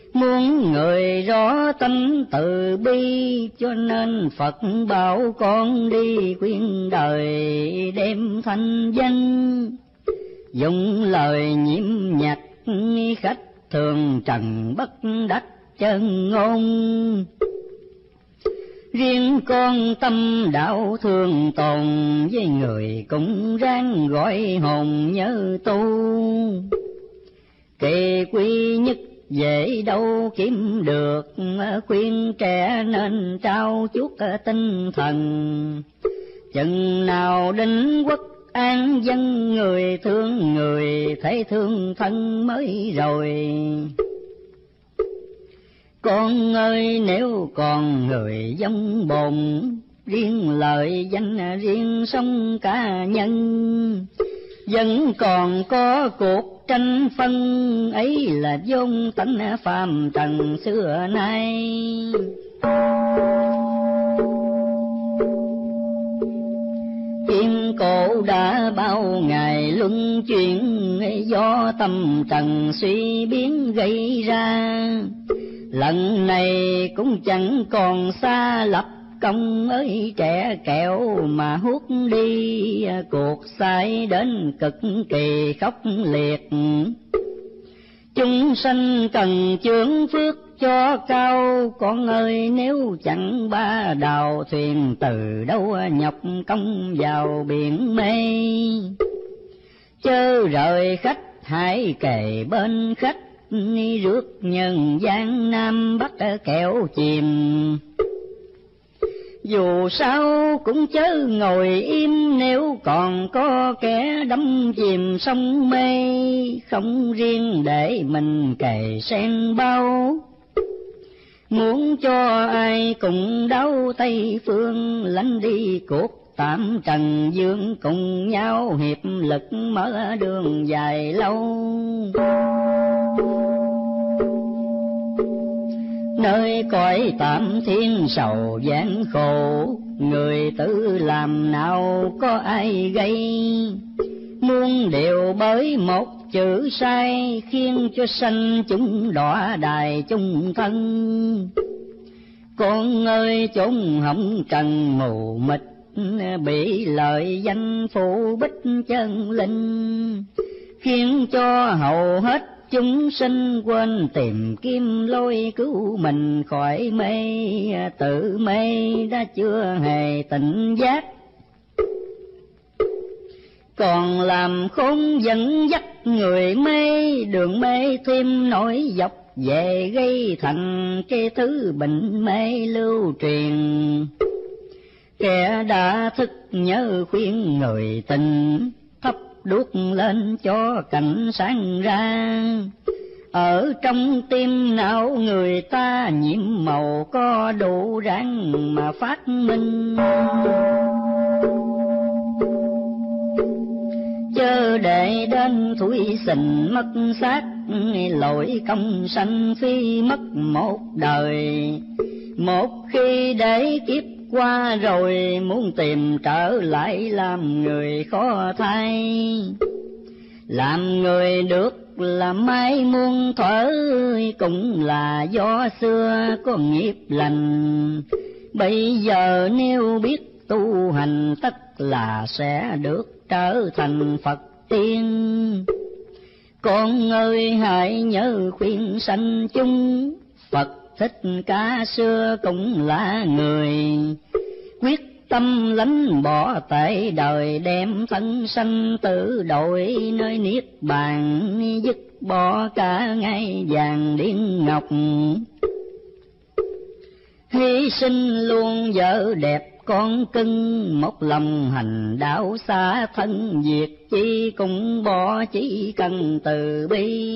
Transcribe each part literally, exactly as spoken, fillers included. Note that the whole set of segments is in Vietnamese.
Muốn người rõ tánh từ bi, cho nên Phật bảo con đi khuyên đời đem thanh danh. Dùng lời nhiễm nhạc khách thường trần bất đắc chân ngôn. Riêng con tâm đạo thường tồn, với người cũng ráng gọi hồn nhớ tu. Kỳ quy nhất dễ đâu kiếm được, khuyên trẻ nên trao chuốt tinh thần. Chừng nào định quốc an dân, người thương người thấy thương thân mới rồi. Con ơi nếu còn người giống bồn, riêng lợi danh riêng sống cá nhân. Vẫn còn có cuộc tranh phân, ấy là vốn tánh phàm trần xưa nay. Thiên cổ đã bao ngày luân chuyển, do tâm trần suy biến gây ra. Lần này cũng chẳng còn xa lập công ơi trẻ kẹo, mà hút đi cuộc sai đến cực kỳ khốc liệt. Chúng sanh cần chướng phước cho cao, con ơi nếu chẳng ba đào thuyền, từ đâu nhọc công vào biển mây. Chớ rời khách hãy kề bên khách, rước nhân gian Nam Bắc kẹo chìm. Dù sao cũng chớ ngồi im, nếu còn có kẻ đắm chìm sông mê. Không riêng để mình kề sen bao, muốn cho ai cùng đau Tây phương. Lánh đi cuộc tạm trần dương, cùng nhau hiệp lực mở đường dài lâu. Nơi cõi tạm thiên sầu gian khổ, người tự làm nào có ai gây. Muôn điều bởi một chữ sai, khiến cho sanh chúng đọa đài chung thân. Con ơi chốn hỏng trần mù mịt, bị lợi danh phụ bích chân linh. Khiến cho hầu hết chúng sinh quên tìm kiếm lối cứu mình khỏi mê. Tự mê đã chưa hề tỉnh giác, còn làm khốn dẫn dắt người mê. Đường mê thêm nổi dọc về, gây thành cái thứ bệnh mê lưu truyền. Kẻ đã thức nhớ khuyên người tình, thắp đuốc lên cho cảnh sáng ra. Ở trong tim não người ta nhiễm màu, có đủ ráng mà phát minh. Chớ để đến thủy sình mất xác, lỗi công sanh phi mất một đời. Một khi để kiếp qua rồi, muốn tìm trở lại làm người khó thay. Làm người được là mai muôn thuở, cũng là do xưa có nghiệp lành. Bây giờ nếu biết tu hành, tất là sẽ được trở thành Phật tiên. Con ơi hãy nhớ khuyên sanh chúng, Phật Thích Ca xưa cũng là người. Quyết tâm lánh bỏ tệ đời, đem thân sanh tử đổi nơi niết bàn. Dứt bỏ cả ngai vàng điên ngọc, hy sinh luôn vợ đẹp con cưng. Một lòng hành đạo xa thân diệt, chi cũng bỏ chỉ cần từ bi.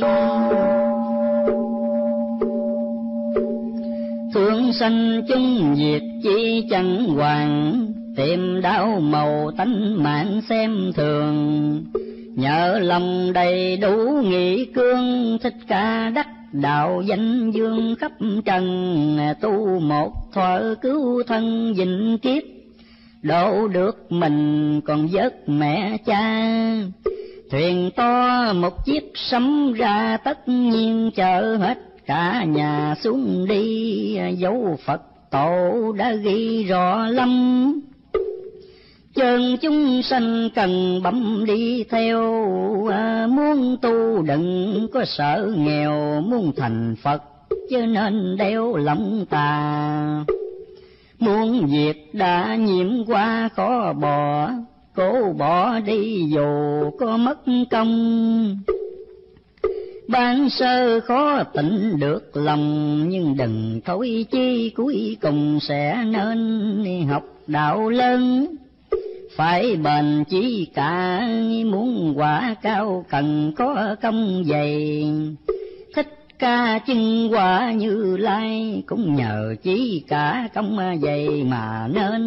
Thương sanh chung diệt chi chẳng hoàng, tìm đau màu tánh mạng xem thường. Nhờ lòng đầy đủ nghị cương, Thích Ca đắc đạo danh dương khắp trần. Tu một thuở cứu thân vĩnh kiếp, độ được mình còn vớt mẹ cha. Thuyền to một chiếc sấm ra, tất nhiên chở hết cả nhà xuống đi, dấu Phật tổ đã ghi rõ lắm. Chân chúng sanh cần bấm đi theo, muốn tu đừng có sợ nghèo, muốn thành Phật chứ nên đeo lòng tà. Muốn việc đã nhiễm qua khó bỏ, cố bỏ đi dù có mất công. Ban sơ khó tỉnh được lòng, nhưng đừng thối chi cuối cùng sẽ nên học đạo lớn. Phải bền chí cả, muốn quả cao cần có công dày. Thích Ca chân quả Như Lai, cũng nhờ chí cả công dày mà nên.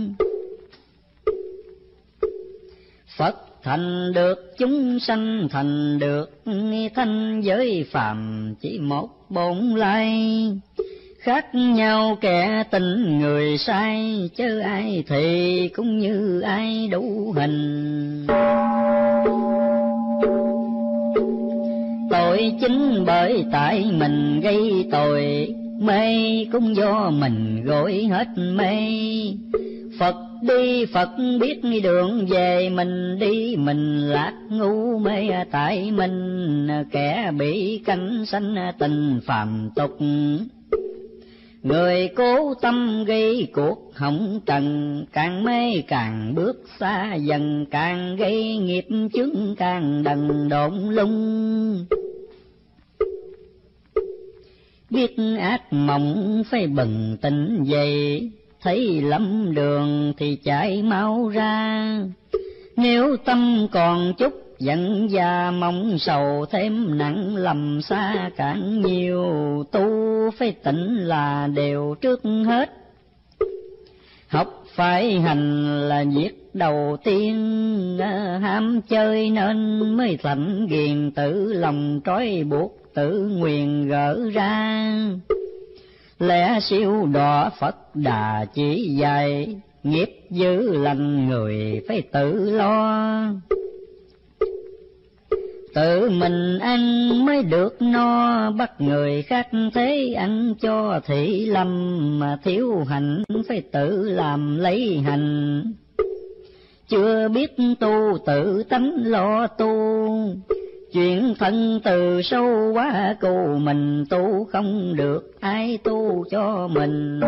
Phật thành được, chúng sanh thành được, thanh giới phàm chỉ một bổn lai. Khác nhau kẻ tình người sai, chứ ai thì cũng như ai đủ hình. Tội chính bởi tại mình gây tội, mê cũng do mình gội hết mê. Phật đi Phật biết đường về, mình đi mình lạc ngu mê tại mình. Kẻ bị cánh sanh tình phàm tục, người cố tâm gây cuộc hỏng trần. Càng mê càng bước xa dần, càng gây nghiệp chướng càng đần độn lung. Biết ác mộng phải bừng tỉnh dậy, thấy lắm đường thì chạy mau ra. Nếu tâm còn chút giận và mong sầu, thêm nặng lầm xa càng nhiều. Tu phải tỉnh là đều trước hết, học phải hành là việc đầu tiên. Ham chơi nên mới thành ghiền, tự lòng trói buộc tự nguyền gỡ ra. Lẽ siêu đỏ Phật Đà chỉ dạy, nghiệp dữ lành người phải tự lo. Tự mình ăn mới được no, bắt người khác thế ăn cho thị lâm. Mà thiếu hành phải tự làm lấy hành, chưa biết tu tự tánh lo tu. Chuyện thân từ sâu quá cầu mình, tu không được ai tu cho mình.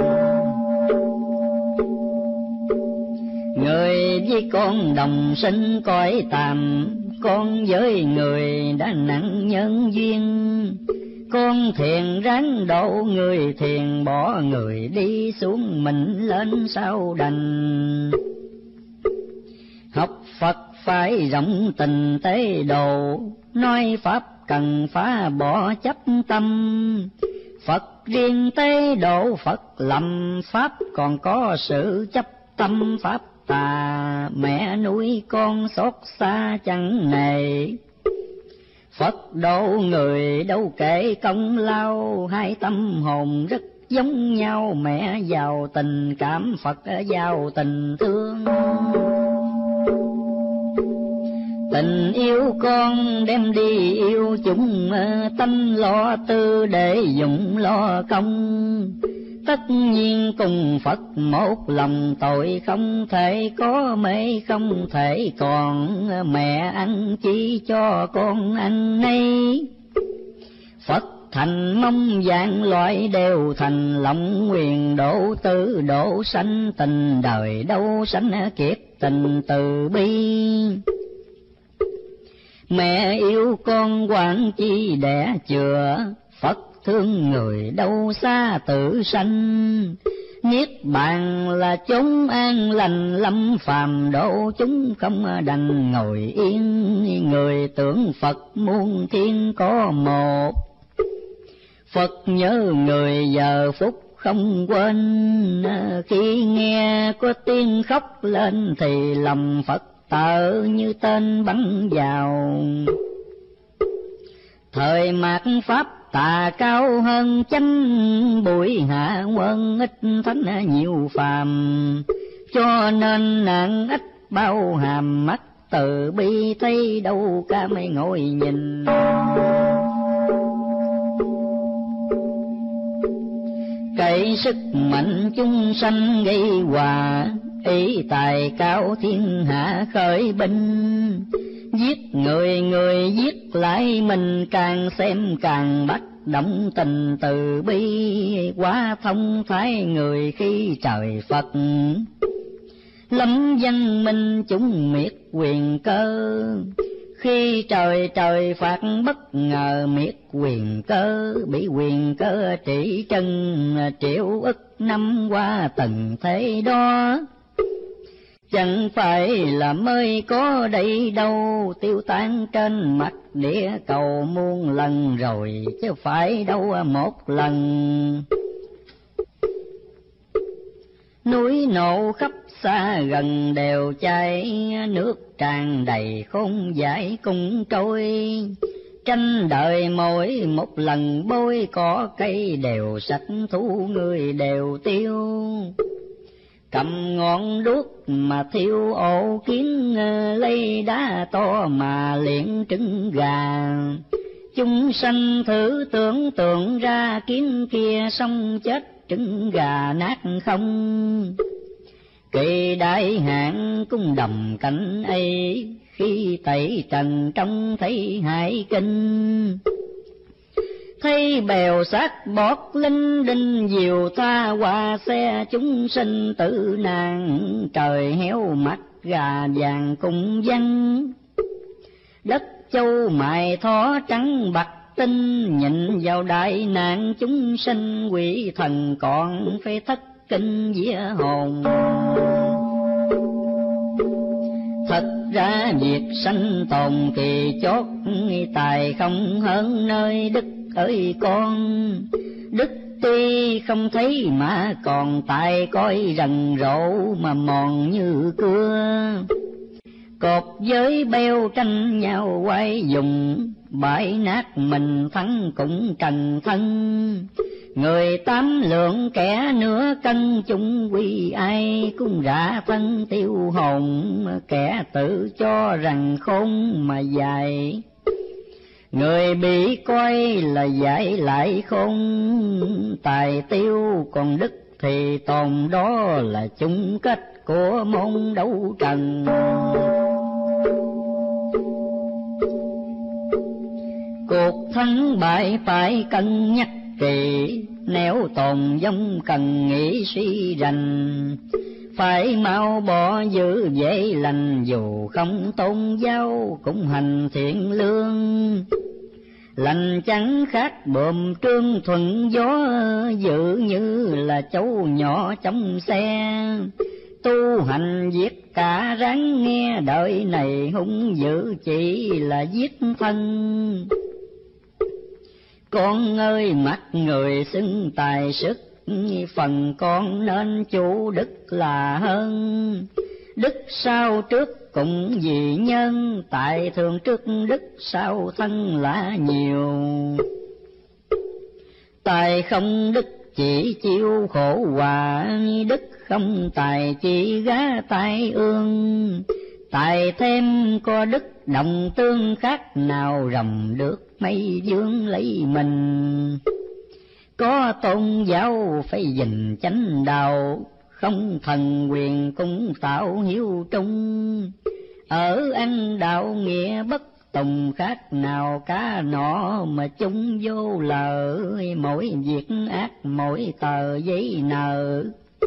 Người với con đồng sinh cõi tạm, con với người đã nặng nhân duyên. Con thiền ráng độ người thiền, bỏ người đi xuống mình lên sao đành. Học Phật phải rộng tình tế độ, nói Pháp cần phá bỏ chấp tâm. Phật riêng tế độ Phật lầm, Pháp còn có sự chấp tâm Pháp tà. Mẹ nuôi con xót xa chẳng nề, Phật độ người đâu kể công lao. Hai tâm hồn rất giống nhau, mẹ giàu tình cảm, Phật giàu tình thương. Tình yêu con đem đi yêu chúng, tâm lo tư để dụng lo công. Tất nhiên cùng Phật một lòng, tội không thể có mê không thể còn. Mẹ ăn chi cho con ăn nấy, Phật thành mong dạng loại đều thành. Lòng nguyện độ tư độ sanh, tình đời đâu sanh kiếp tình từ bi. Mẹ yêu con quản chi đẻ chừa, Phật thương người đâu xa tự sanh. Niết bàn là chốn an lành, lâm phàm độ chúng không đành ngồi yên. Người tưởng Phật muôn thiên có một, Phật nhớ người giờ phút không quên. Khi nghe có tiếng khóc lên thì lòng Phật tợ như tên bắn vào. Thời mạt Pháp tà cao hơn chánh, bụi hạ quân ít thánh nhiều phàm. Cho nên nạn ít bao hàm, mắt từ bi thấy đâu cả mấy ngồi nhìn. cậy sức mạnh chúng sanh gây hòa, ý tài cao thiên hạ khởi binh. Giết người người giết lại mình, càng xem càng bắt động tình từ bi, quá thông thái người khi trời Phật. Lâm danh minh chúng miệt quyền cơ, khi trời trời phạt bất ngờ miệt quyền cơ. Bị quyền cơ trị chân triệu ức năm qua từng thế đó. Chẳng phải là mới có đây đâu, tiêu tan trên mặt địa cầu muôn lần rồi, chứ phải đâu một lần. Núi nổ khắp xa gần đều cháy, nước tràn đầy không giải cùng trôi. Tranh đời mỗi một lần bôi cỏ cây đều sạch, thú người đều tiêu. Cầm ngọn đuốc mà thiêu ổ kiến, lấy đá to mà liệng trứng gà. Chúng sanh thử tưởng tượng ra kiến kia xong chết trứng gà nát không. Kỳ đại hạn cung đầm cảnh ấy, khi tẩy trần trông thấy hải kinh. Thấy bèo xác bọt linh đinh diều tha qua xe, chúng sinh tử nạn trời héo mắt gà vàng cùng văng. Đất châu mài thó trắng bạc tinh, nhìn vào đại nạn chúng sinh quỷ thần còn phải thất kinh vía hồn. Thật ra việc sanh tồn kỳ chót, tài không hơn nơi đức ơi con. Đức tuy không thấy mà còn tài coi rần rộ mà mòn như cưa. Cột với beo tranh nhau quay dùng, bãi nát mình thắng cũng trần thân. Người tám lượng kẻ nửa cân chung quy ai, cũng rã thân tiêu hồn, kẻ tự cho rằng khôn mà dài. Người bị coi là giải lại khôn, tài tiêu còn đức thì tồn, đó là chung kết của môn đấu trần. Cuộc thắng bại phải cân nhắc kỳ, nếu tồn vong cần nghĩ suy rành. Phải mau bỏ giữ dễ lành, dù không tôn giáo cũng hành thiện lương. Lành chẳng khác bờm trương thuận gió, dự như là cháu nhỏ trong xe. Tu hành giết cả ráng nghe, đời này hung dữ chỉ là giết thân. Con ơi mắt người xưng tài sức, phần con nên chủ đức là hơn. Đức sau trước cũng vì nhân, tại thường trước đức sau thân là nhiều. Tài không đức chỉ chịu khổ hòa, đức không tài chỉ gá tai ương. Tài thêm có đức đồng tương, khác nào rồng được mây dương lấy mình. Có tôn giáo phải gìn chánh đạo, không thần quyền cũng tạo hiếu trung. Ở ăn đạo nghĩa bất tùng, khác nào cá nọ mà chung vô lờ. Mỗi việc ác mỗi tờ giấy nợ,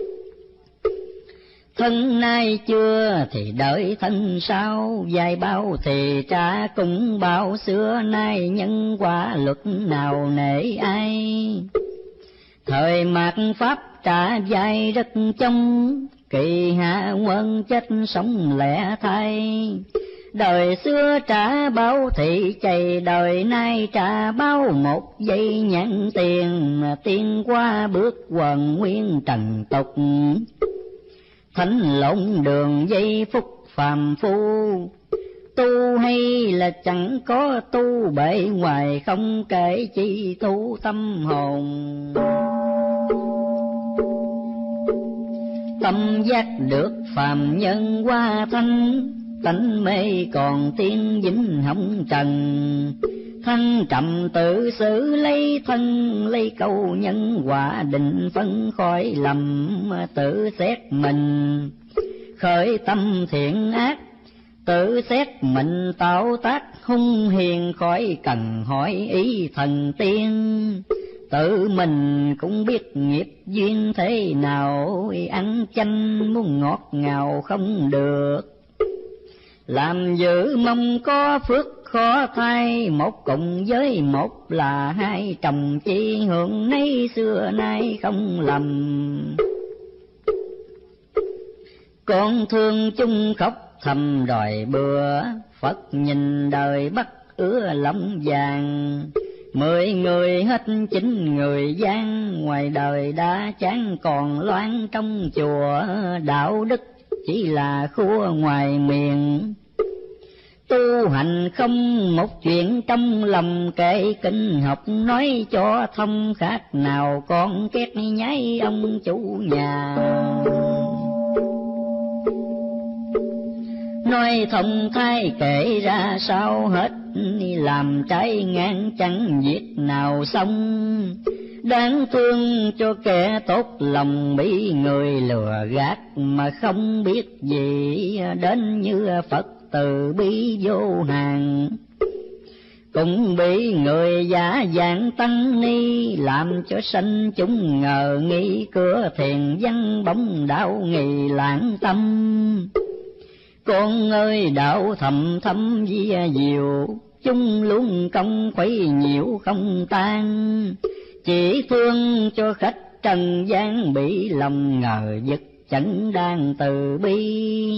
thân nay chưa thì đợi thân sau. Dài bao thì trả cũng bao, xưa nay nhân quả luật nào nể ai. Thời mạt pháp trả dài rất trong, kỳ hạ quân chết sống lẻ thay. Đời xưa trả bao thị chày, đời nay trả bao một giây nhận tiền. Tiên qua bước quần nguyên trần tục, thánh lộn đường giây phút phàm phu. Tu hay là chẳng có tu, bề ngoài không kể chi tu tâm hồn. Tâm giác được phàm nhân qua thanh, tánh mê còn tiên vĩnh hồng trần. Thanh trầm tự xử lấy thân, lấy câu nhân quả định phân khỏi lầm, tự xét mình khởi tâm thiện ác, tự xét mình tạo tác hung hiền, khỏi cần hỏi ý thần tiên. Tự mình cũng biết nghiệp duyên thế nào, ăn chanh muốn ngọt ngào không được. Làm dữ mong có phước khó thay, một cùng với một là hai, chồng chi hưởng nấy xưa nay không lầm. Con thương chung khóc thầm đòi bữa, Phật nhìn đời bắt ứa lòng vàng. Mười người hết chín người gian, ngoài đời đã chán còn loan trong chùa. Đạo đức chỉ là khua ngoài miệng, tu hành không một chuyện trong lòng. Kệ kinh học nói cho thông, khác nào con két nháy ông chủ nhà. Nói thông thay kể ra sao hết, làm trái ngang chẳng việc nào xong. Đáng thương cho kẻ tốt lòng, bị người lừa gạt mà không biết gì. Đến như Phật từ bi vô hạn, cũng bị người giả dạng tăng ni, làm cho sanh chúng ngờ nghi. Cửa thiền văn bóng đạo nghi lãng tâm, con ơi đạo thầm thâm vi diệu. Chúng luôn công khuấy nhiễu không tan, chỉ thương cho khách trần gian, bị lòng ngờ vực chẳng đang từ bi.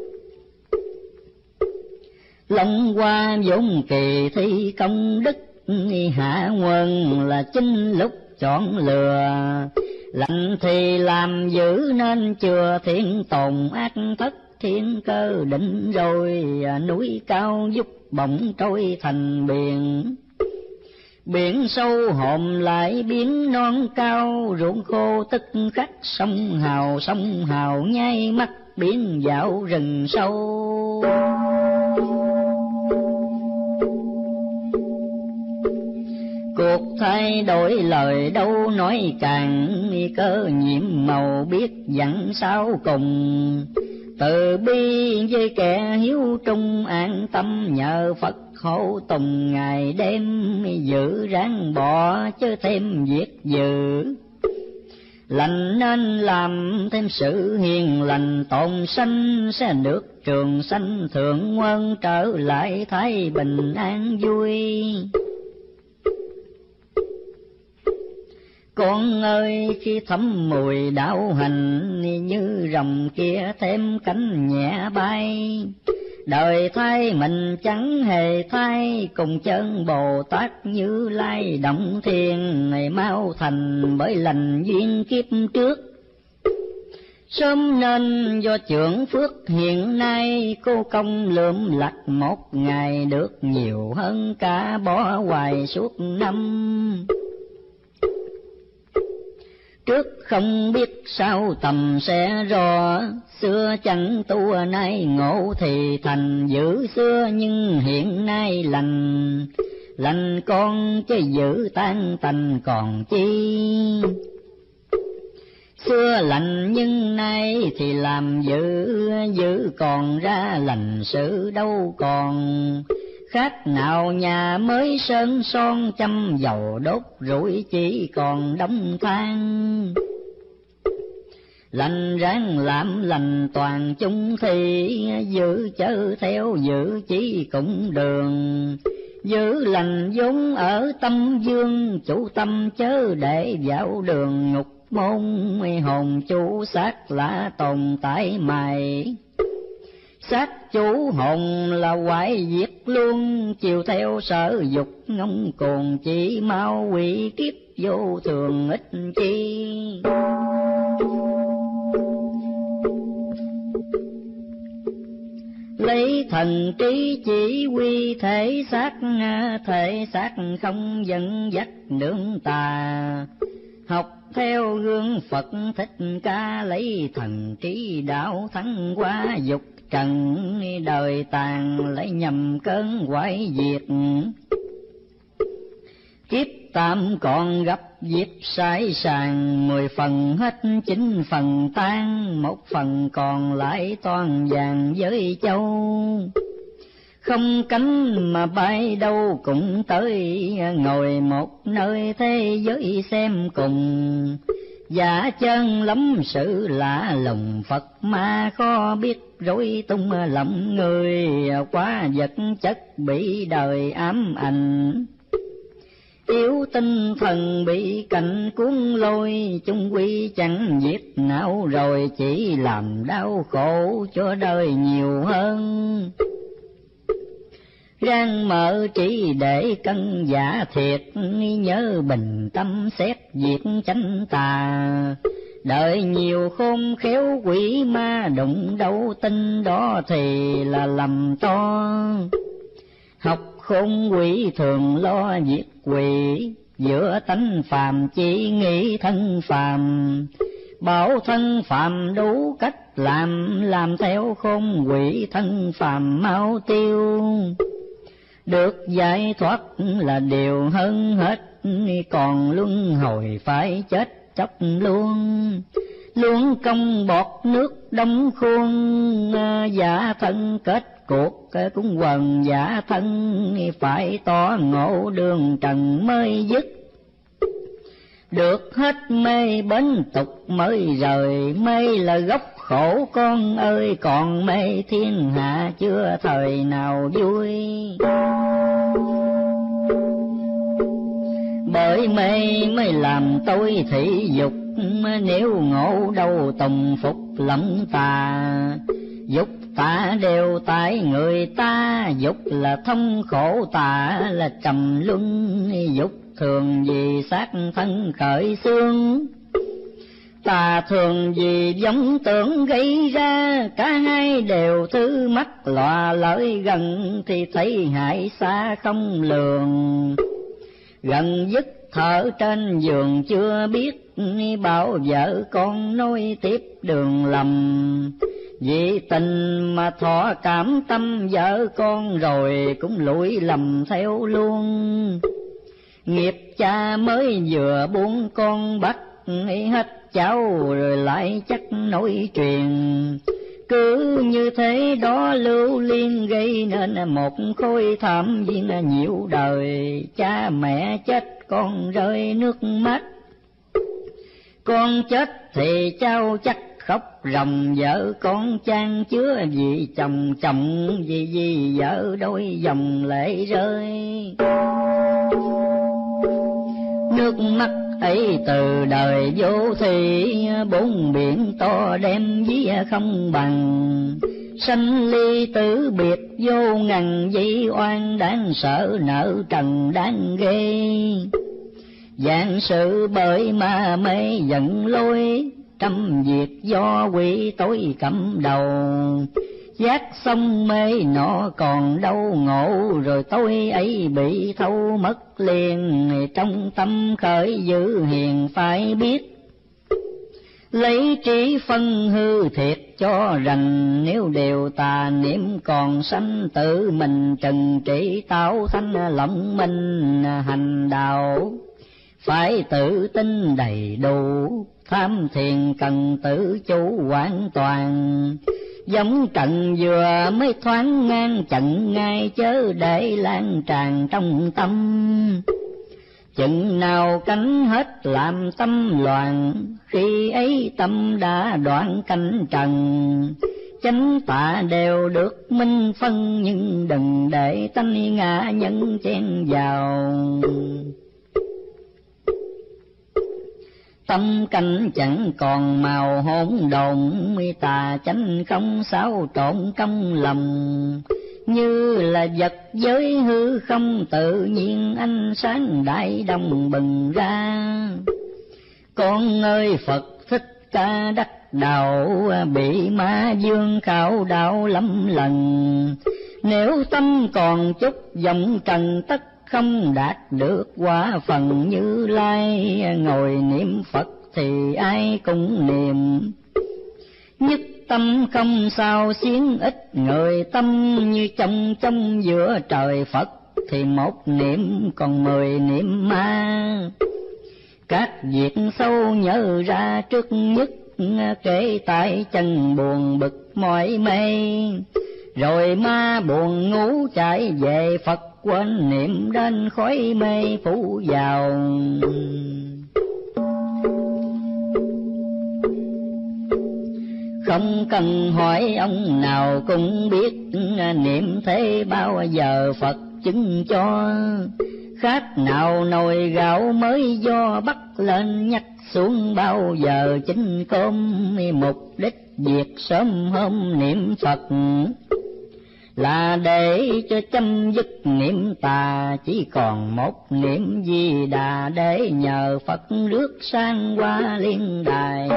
Long qua vốn kỳ thi công đức, hạ nguồn là chính lúc chọn lừa. Lành thì làm dữ nên chừa, thiên tồn ác thất thiên cơ định rồi. Núi cao giúp bỗng trôi thành biển, biển sâu hòm lại biến non cao. Ruộng khô tức khắc sông hào, sông hào nháy mắt biến dạo rừng sâu. Cuộc thay đổi lời đâu nói càng, cơ nhiệm màu biết dặn sao cùng. Từ bi với kẻ hiếu trung, an tâm nhờ Phật hộ tùng. Ngày đêm giữ ráng bỏ chứ thêm việc dữ, lành nên làm thêm sự hiền lành. Tồn sanh sẽ được trường sanh, thượng quân trở lại thái bình an vui. Con ơi khi thấm mùi đạo hành, như rồng kia thêm cánh nhẹ bay. Đời thay mình chẳng hề thay, cùng chân Bồ Tát Như Lai động thiên. Này mau thành bởi lành duyên kiếp trước, sớm nên do trưởng phước hiện nay. Cô công lượm lặt một ngày, được nhiều hơn cả bỏ hoài suốt năm. Trước không biết sao tầm sẽ rõ, xưa chẳng tu nay ngộ thì thành. Giữ xưa nhưng hiện nay lành, lành con chứ giữ tan tành còn chi. Xưa lành nhưng nay thì làm giữ, giữ còn ra lành sự đâu còn. Khác nào nhà mới sơn son, châm dầu đốt rủi chỉ còn đống than. Lành ráng làm lành toàn chung thì, giữ chớ theo giữ chỉ cũng đường. Giữ lành vốn ở tâm dương, chủ tâm chớ để vào đường ngục môn. Hồn chủ xác lạ tồn tại mày, xác chủ hồn là hoại diệt luôn. Chiều theo sở dục ngông cuồng, chỉ mau quỷ kiếp vô thường ích chi. Lấy thần trí chỉ huy thể xác, thể xác không dẫn dắt nương tà. Học theo gương Phật Thích Ca, lấy thần trí đạo thắng qua dục trần. Đời tàn lấy nhầm cơn quái diệt, Kiếp tạm còn gặp dịp sải sàng, mười phần hết chín phần tan, một phần còn lại toàn vàng với châu. Không cánh mà bay đâu cũng tới, ngồi một nơi thế giới xem cùng. Giả chân lắm sự lạ lùng, Phật ma khó biết rối tung lòng người, quá vật chất bị đời ám ảnh. Yếu tinh thần bị cảnh cuốn lôi, chung quy chẳng giết não rồi, chỉ làm đau khổ cho đời nhiều hơn. Ráng mở trí để cân giả thiệt, nhớ bình tâm xét việc chánh tà. Đợi nhiều khôn khéo quỷ ma đụng đâu tin đó thì là lầm to. Học khôn quỷ thường lo giết quỷ, giữa tánh phàm chỉ nghĩ thân phàm. Bảo thân phàm đủ cách làm, làm theo khôn quỷ thân phàm mau tiêu. Được giải thoát là điều hơn hết, còn luân hồi phải chết chóc luôn. Luôn công bọt nước đóng khuôn, giả thân kết cuộc cũng quần giả thân, phải tỏ ngộ đường trần mới dứt. Được hết mê bến tục mới rời, mê là gốc khổ con ơi, còn mê thiên hạ chưa thời nào vui. Bởi mê mới làm tôi thị dục, nếu ngộ đâu tùng phục lẫm tà. Dục tà đều tại người ta, dục là thông khổ, tà là trầm luân. Dục thường vì xác thân khởi xương, tà thường vì giống tưởng gây ra. Cả hai đều thứ mắt lọa lợi gần, thì thấy hại xa không lường. Gần dứt thở trên giường chưa biết, bảo vợ con nối tiếp đường lầm. Vì tình mà thọ cảm tâm vợ con, rồi cũng lụi lầm theo luôn. Nghiệp cha mới vừa buông con bắt hết cháu, rồi lại chắc nối truyền. Cứ như thế đó lưu liên, gây nên một khối thảm viên nhiễu đời. Cha mẹ chết con rơi nước mắt, con chết thì cháu chắc khóc ròng. Vợ con chan chứa vì chồng, chồng vì vì vợ đôi dòng lệ rơi. Nước mắt ấy từ đời vô thị, bốn biển to đem ví không bằng. Sanh ly tử biệt vô ngần, dĩ oan đáng sợ, nợ trần đáng ghê. Dạng sự bởi ma mê giận lôi, trăm việc do quỷ tối cầm đầu. Giác xong mê nọ còn đâu ngộ, rồi tôi ấy bị thâu mất liền. Trong tâm khởi dữ hiền phải biết, lấy trí phân hư thiệt cho rành. Nếu đều tà niệm còn sanh, tự mình trần trị tạo thanh lộng minh hành đạo. Phải tự tin đầy đủ, tham thiền cần tự chủ hoàn toàn. Giống trận vừa mới thoáng ngang trận ngay, chớ để lan tràn trong tâm. Chừng nào cánh hết làm tâm loạn, khi ấy tâm đã đoạn cánh trần. Chánh tà đều được minh phân, nhưng đừng để tánh ngã nhân chen vào. Tâm cảnh chẳng còn màu hỗn độn, tà chánh không xáo trộn trong lòng. Như là vật giới hư không, tự nhiên ánh sáng đại đồng bừng ra. Con ơi Phật Thích Ca đắc đạo, bị ma dương khảo đạo lắm lần. Nếu tâm còn chút vọng trần, tất không đạt được quả phần Như Lai. Ngồi niệm Phật thì ai cũng niệm, nhất tâm không sao xiến ít người. Tâm như trong trong giữa trời Phật, thì một niệm còn mười niệm ma. Các việc sâu nhớ ra trước nhất, kể tại chân buồn bực mỏi mê. Rồi ma buồn ngủ chạy về Phật, quên niệm đến khói mê phủ vào. Không cần hỏi ông nào cũng biết, niệm thế bao giờ Phật chứng cho. Khác nào nồi gạo mới do bắt lên nhắc xuống, bao giờ chính cơm. Mục đích việc sớm hôm niệm Phật là để cho chấm dứt niệm tà, chỉ còn một niệm Di Đà để nhờ Phật rước sang qua liên đài.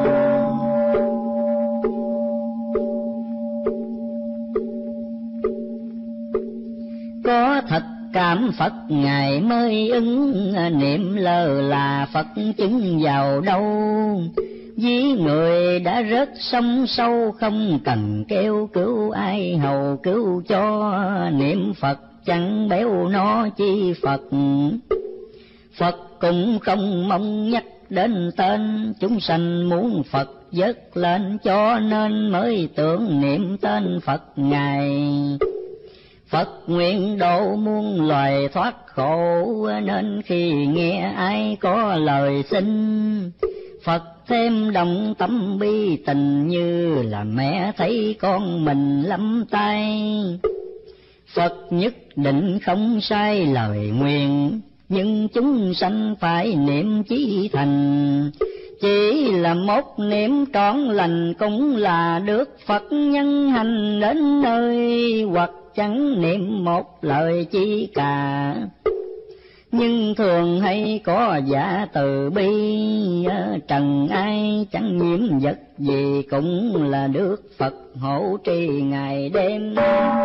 Có thật cảm Phật Ngài mới ứng, niệm lơ là Phật chứng vào đâu. Ví người đã rớt sông sâu, không cần kêu cứu ai hầu cứu cho. Niệm Phật chẳng béo nó chi Phật, Phật cũng không mong nhắc đến tên. Chúng sanh muốn Phật vớt lên, cho nên mới tưởng niệm tên Phật Ngài. Phật nguyện độ muôn loài thoát khổ, nên khi nghe ai có lời xin, Phật thêm động tâm bi tình, như là mẹ thấy con mình lắm tay. Phật nhất định không sai lời nguyện, nhưng chúng sanh phải niệm chí thành. Chỉ là một niệm trọn lành, cũng là được Phật nhân hành đến nơi. Hoặc chẳng niệm một lời chi cả, nhưng thường hay có giả từ bi. Trần ai chẳng nhiễm vật gì, cũng là được Phật hộ trì ngày đêm.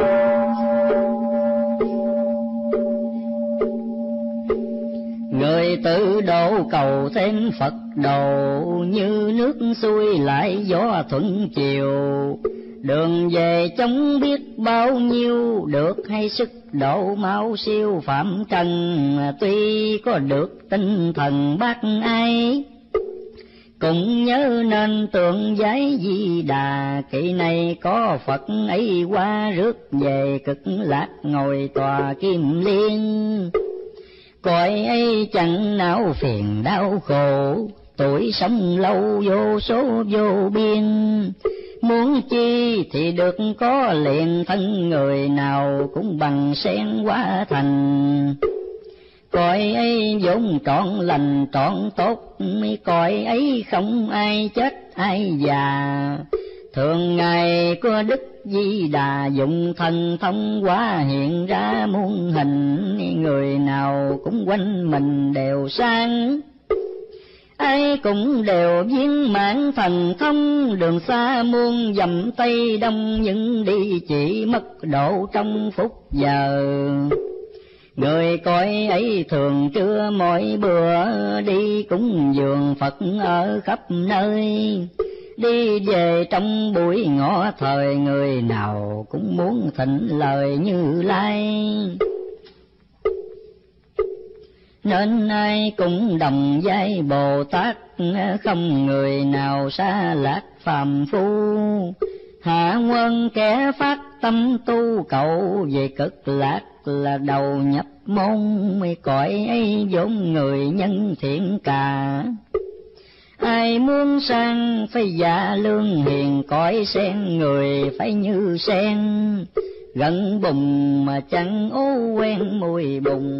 Người tự độ cầu thêm Phật độ, như nước xuôi lại gió thuận chiều. Đường về chống biết bao nhiêu, được hay sức độ mau siêu phạm trần. Tuy có được tinh thần bác ai, cũng nhớ nên tượng giấy Di Đà. Kỳ này có Phật ấy qua rước về, cực lạc ngồi tòa kim liên. Cõi ấy chẳng não phiền đau khổ, tuổi sống lâu vô số vô biên. Muốn chi thì được có liền, thân người nào cũng bằng sen hóa thành. Cõi ấy vốn trọn lành trọn tốt, cõi ấy không ai chết ai già. Thường ngày có Đức Di Đà dụng thần thông hóa hiện ra muôn hình. Người nào cũng quanh mình đều sang, ai cũng đều viên mãn thần thông. Đường xa muôn dặm Tây Đông, nhưng đi chỉ mất độ trong phút giờ. Người cõi ấy thường trưa mỗi bữa, đi cúng dường Phật ở khắp nơi. Đi về trong buổi ngọ thời, người nào cũng muốn thịnh lời Như Lai. Nên ai cũng đồng vai Bồ Tát, không người nào xa lạc phàm phu. Hạ quân kẻ phát tâm tu cầu, về cực lạc là đầu nhập môn. Cõi ấy vốn người nhân thiện cả, ai muốn sang phải dạ lương hiền. Cõi sen người phải như sen, gần bùng mà chẳng ố quen mùi bùng.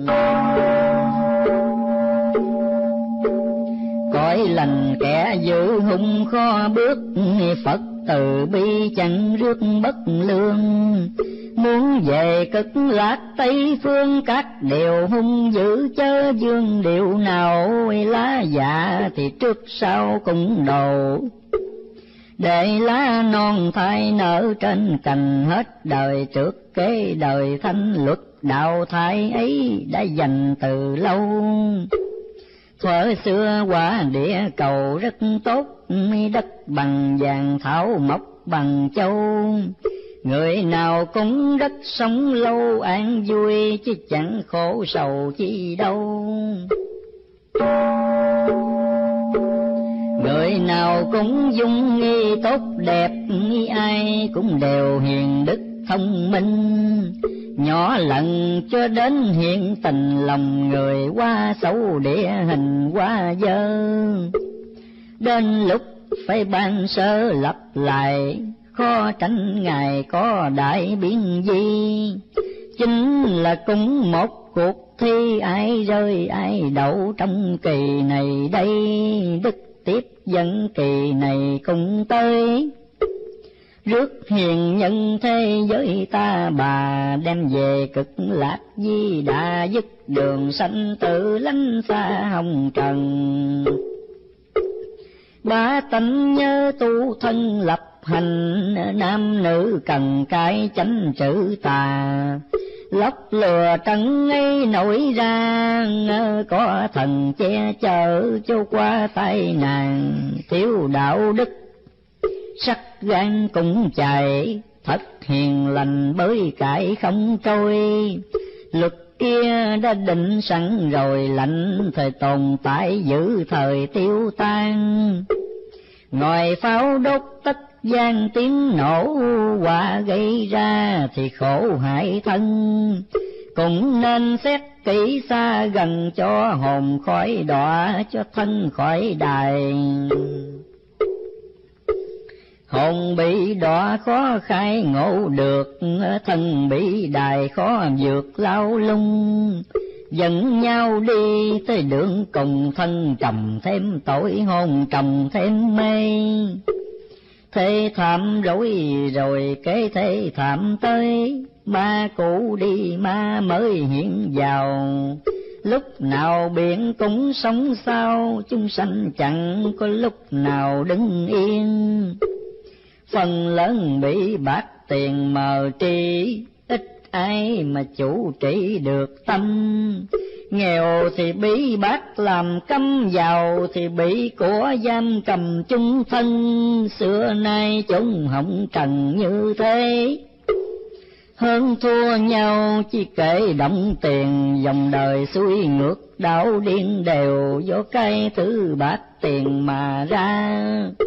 Cõi lành kẻ giữ hung khó bước, Phật từ bi chẳng rước bất lương. Muốn về cực lạc Tây phương, các điều hung dữ chớ dương điệu nào. Lá dạ thì trước sau cũng đầu, để lá non thai nở trên cành. Hết đời trước kế đời thanh luật, đạo thai ấy đã dành từ lâu. Thuở xưa quả địa cầu rất tốt, đất bằng vàng thảo mộc bằng châu. Người nào cũng rất sống lâu an vui, chứ chẳng khổ sầu chi đâu. Người nào cũng dung nghi tốt đẹp, ai cũng đều hiền đức thông minh. Nhỏ lần cho đến hiện tình lòng người, quá xấu địa hình quá dơ. Đến lúc phải ban sơ lập lại, khó tránh ngài có đại biến gì. Chính là cũng một cuộc thi, ai rơi ai đậu trong kỳ này đây. Đức tiếp dẫn kỳ này cùng tới, rước hiền nhân thế giới ta bà, đem về cực lạc di đà, dứt đường sanh tử lánh xa hồng trần. Ba tánh nhớ tu thân lập hành, nam nữ cần cái chánh chữ tà. Lóc lừa trắng ấy nổi ra, có thần che chở cho qua tai nạn. Thiếu đạo đức sắc gan cũng chạy, thất hiền lành bới cải không trôi. Luật kia đã định sẵn rồi, lạnh thời tồn tại giữ thời tiêu tan. Ngòi pháo đốt tất gian tiếng nổ, quả gây ra thì khổ hại thân. Cũng nên xét kỹ xa gần, cho hồn khỏi đọa, cho thân khỏi đài. Hồn bị đọa khó khai ngộ được, thân bị đài khó vượt lao lung. Dẫn nhau đi tới đường cùng, thân trầm thêm tội, hồn trầm thêm mê. Thế thảm rối rồi kế thế thảm tới, ma cũ đi ma mới hiện vào. Lúc nào biển cũng sống sao, chúng sanh chẳng có lúc nào đứng yên. Phần lớn bị bạc tiền mờ tri, ít ai mà chủ trị được tâm. Nghèo thì bị bác làm câm, giàu thì bị của giam cầm chung thân. Xưa nay chúng hỏng trần như thế, hơn thua nhau chỉ kể động tiền. Dòng đời xuôi ngược đảo điên đều, do cái thứ bạc tiền mà ra.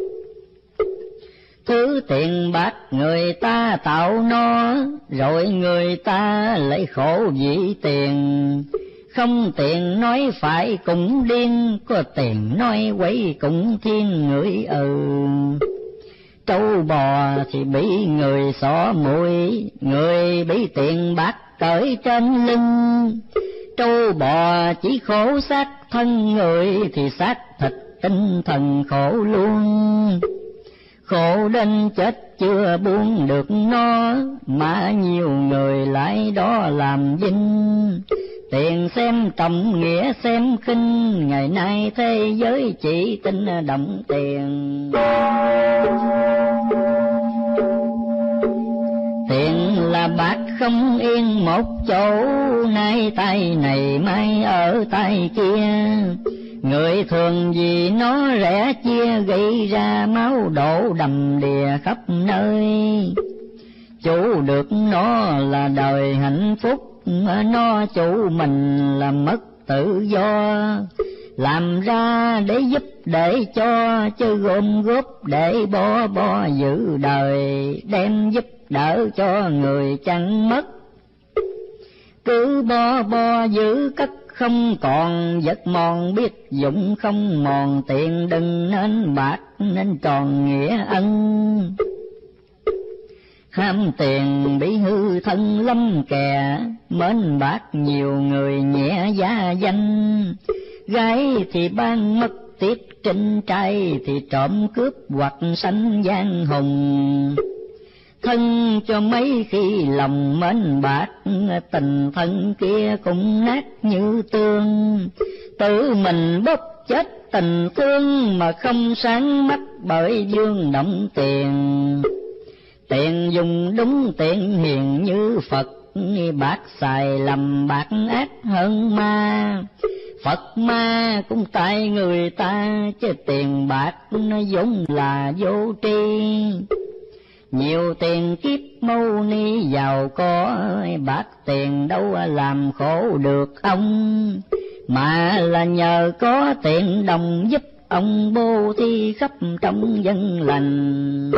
Thứ tiền bạc người ta tạo nó, rồi người ta lấy khổ vì tiền. Không tiền nói phải cũng điên, có tiền nói quấy cũng thiên người ừ. Trâu bò thì bị người xỏ mũi, người bị tiền bạc cởi trên lưng. Trâu bò chỉ khổ xác thân, người thì xác thịt tinh thần khổ luôn. Khổ đến chết chưa buông được nó, mà nhiều người lại đó làm vinh. Tiền xem trọng nghĩa xem khinh, ngày nay thế giới chỉ tin đồng tiền. Tiền là bạc không yên một chỗ, nay tay này mai ở tay kia. Người thường vì nó rẻ chia, gây ra máu đổ đầm đìa khắp nơi. Chủ được nó là đời hạnh phúc, nó chủ mình là mất tự do. Làm ra để giúp để cho, chứ gom góp để bo bo giữ đời. Đem giúp đỡ cho người chẳng mất, cứ bo bo giữ cất không còn. Vật mòn biết dụng không mòn, tiền đừng nên bạc nên tròn nghĩa ân. Ham tiền bị hư thân lâm kè, mến bạc nhiều người nhẹ giá danh. Gái thì ban mất tiếp trên trai, thì trộm cướp hoặc sanh gian hùng. Thân cho mấy khi lòng mến bạc, tình thân kia cũng nát như tương. Tự mình bóp chết tình thương, mà không sáng mắt bởi dương động tiền. Tiền dùng đúng tiền hiền như Phật, bạc xài lầm bạc ác hơn ma. Phật ma cũng tại người ta, chứ tiền bạc nó vốn là vô tri. Nhiều tiền kiếp mâu ni giàu có, bạc tiền đâu làm khổ được ông, mà là nhờ có tiền đồng giúp ông bố thí khắp trong dân lành.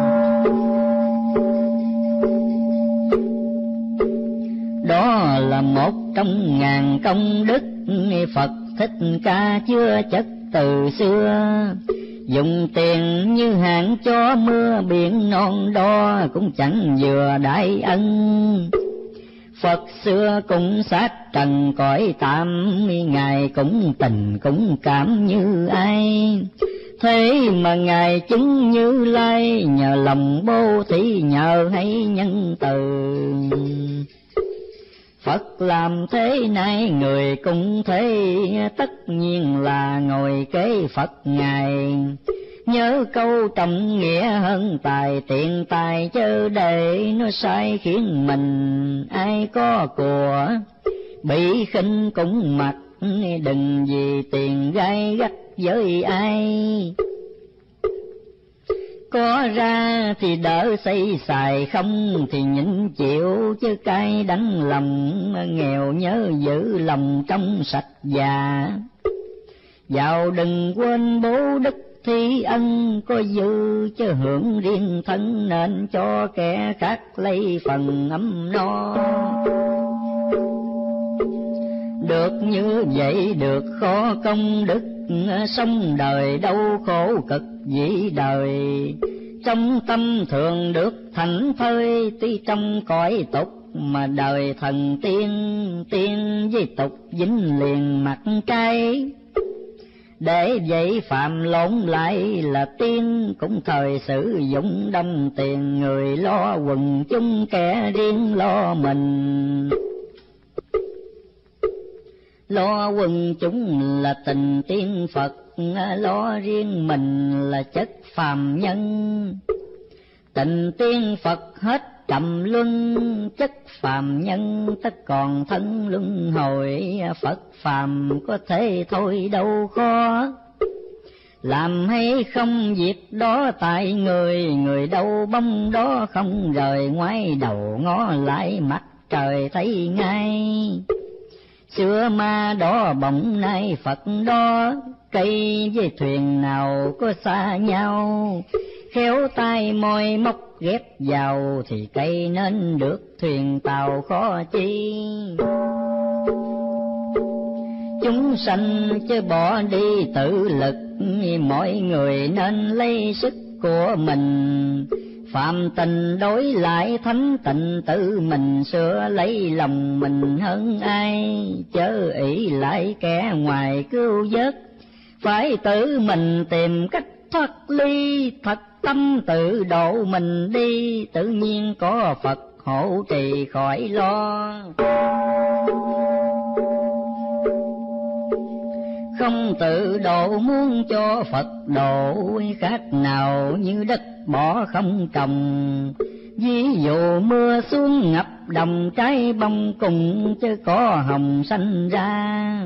Đó là một trong ngàn công đức Phật Thích Ca chưa chất từ xưa. Dùng tiền như hạn cho mưa biển non đo, cũng chẳng vừa đại ân. Phật xưa cũng sát trần cõi tạm, Ngài cũng tình cũng cảm như ai. Thế mà Ngài chứng Như Lai, nhờ lòng bố thí nhờ hay nhân từ. Phật làm thế này người cũng thế, tất nhiên là ngồi kế Phật Ngài. Nhớ câu trọng nghĩa hơn tài tiền tài, chớ để nó sai khiến mình. Ai có của bị khinh cũng mặc, đừng vì tiền gai gắt với ai. Có ra thì đỡ xây xài, không thì nhịn chịu, chứ cay đắng lòng. Nghèo nhớ giữ lòng trong sạch già, giàu đừng quên bố đức thi ân. Có dư chứ hưởng riêng thân, nên cho kẻ khác lấy phần ấm no. Được như vậy được khó công đức, sống đời đâu khổ cực dĩ đời. Trong tâm thường được thảnh thơi, tuy trong cõi tục mà đời thần tiên. Tiên với tục dính liền mặt trái, để vậy phạm lộn lại là tiên. Cũng thời sử dụng đông tiền, người lo quần chúng kẻ riêng lo mình. Lo quần chúng là tình tiên Phật, lo riêng mình là chất phàm nhân. Tình tiên Phật hết trầm luân, chất phàm nhân tất còn thân luân hồi. Phật phàm có thể thôi đâu khó, làm hay không việc đó tại người. Người đâu bông đó không rời, ngoái đầu ngó lại mặt trời thấy ngay. Xưa ma đó bỗng nay Phật đó, cây với thuyền nào có xa nhau. Khéo tay môi móc ghép vào, thì cây nên được thuyền tàu khó chi. Chúng sanh chứ bỏ đi tự lực, mọi người nên lấy sức của mình. Phạm tình đối lại thánh tịnh, tự mình sửa lấy lòng mình hơn ai. Chớ ỷ lại kẻ ngoài cứu vớt, phải tự mình tìm cách thoát ly. Thật tâm tự độ mình đi, tự nhiên có Phật hộ trì khỏi lo. Không tự độ muốn cho Phật độ, khác nào như đất bỏ không trồng. Ví dụ mưa xuống ngập đồng, trái bông cùng chứ có hồng xanh ra.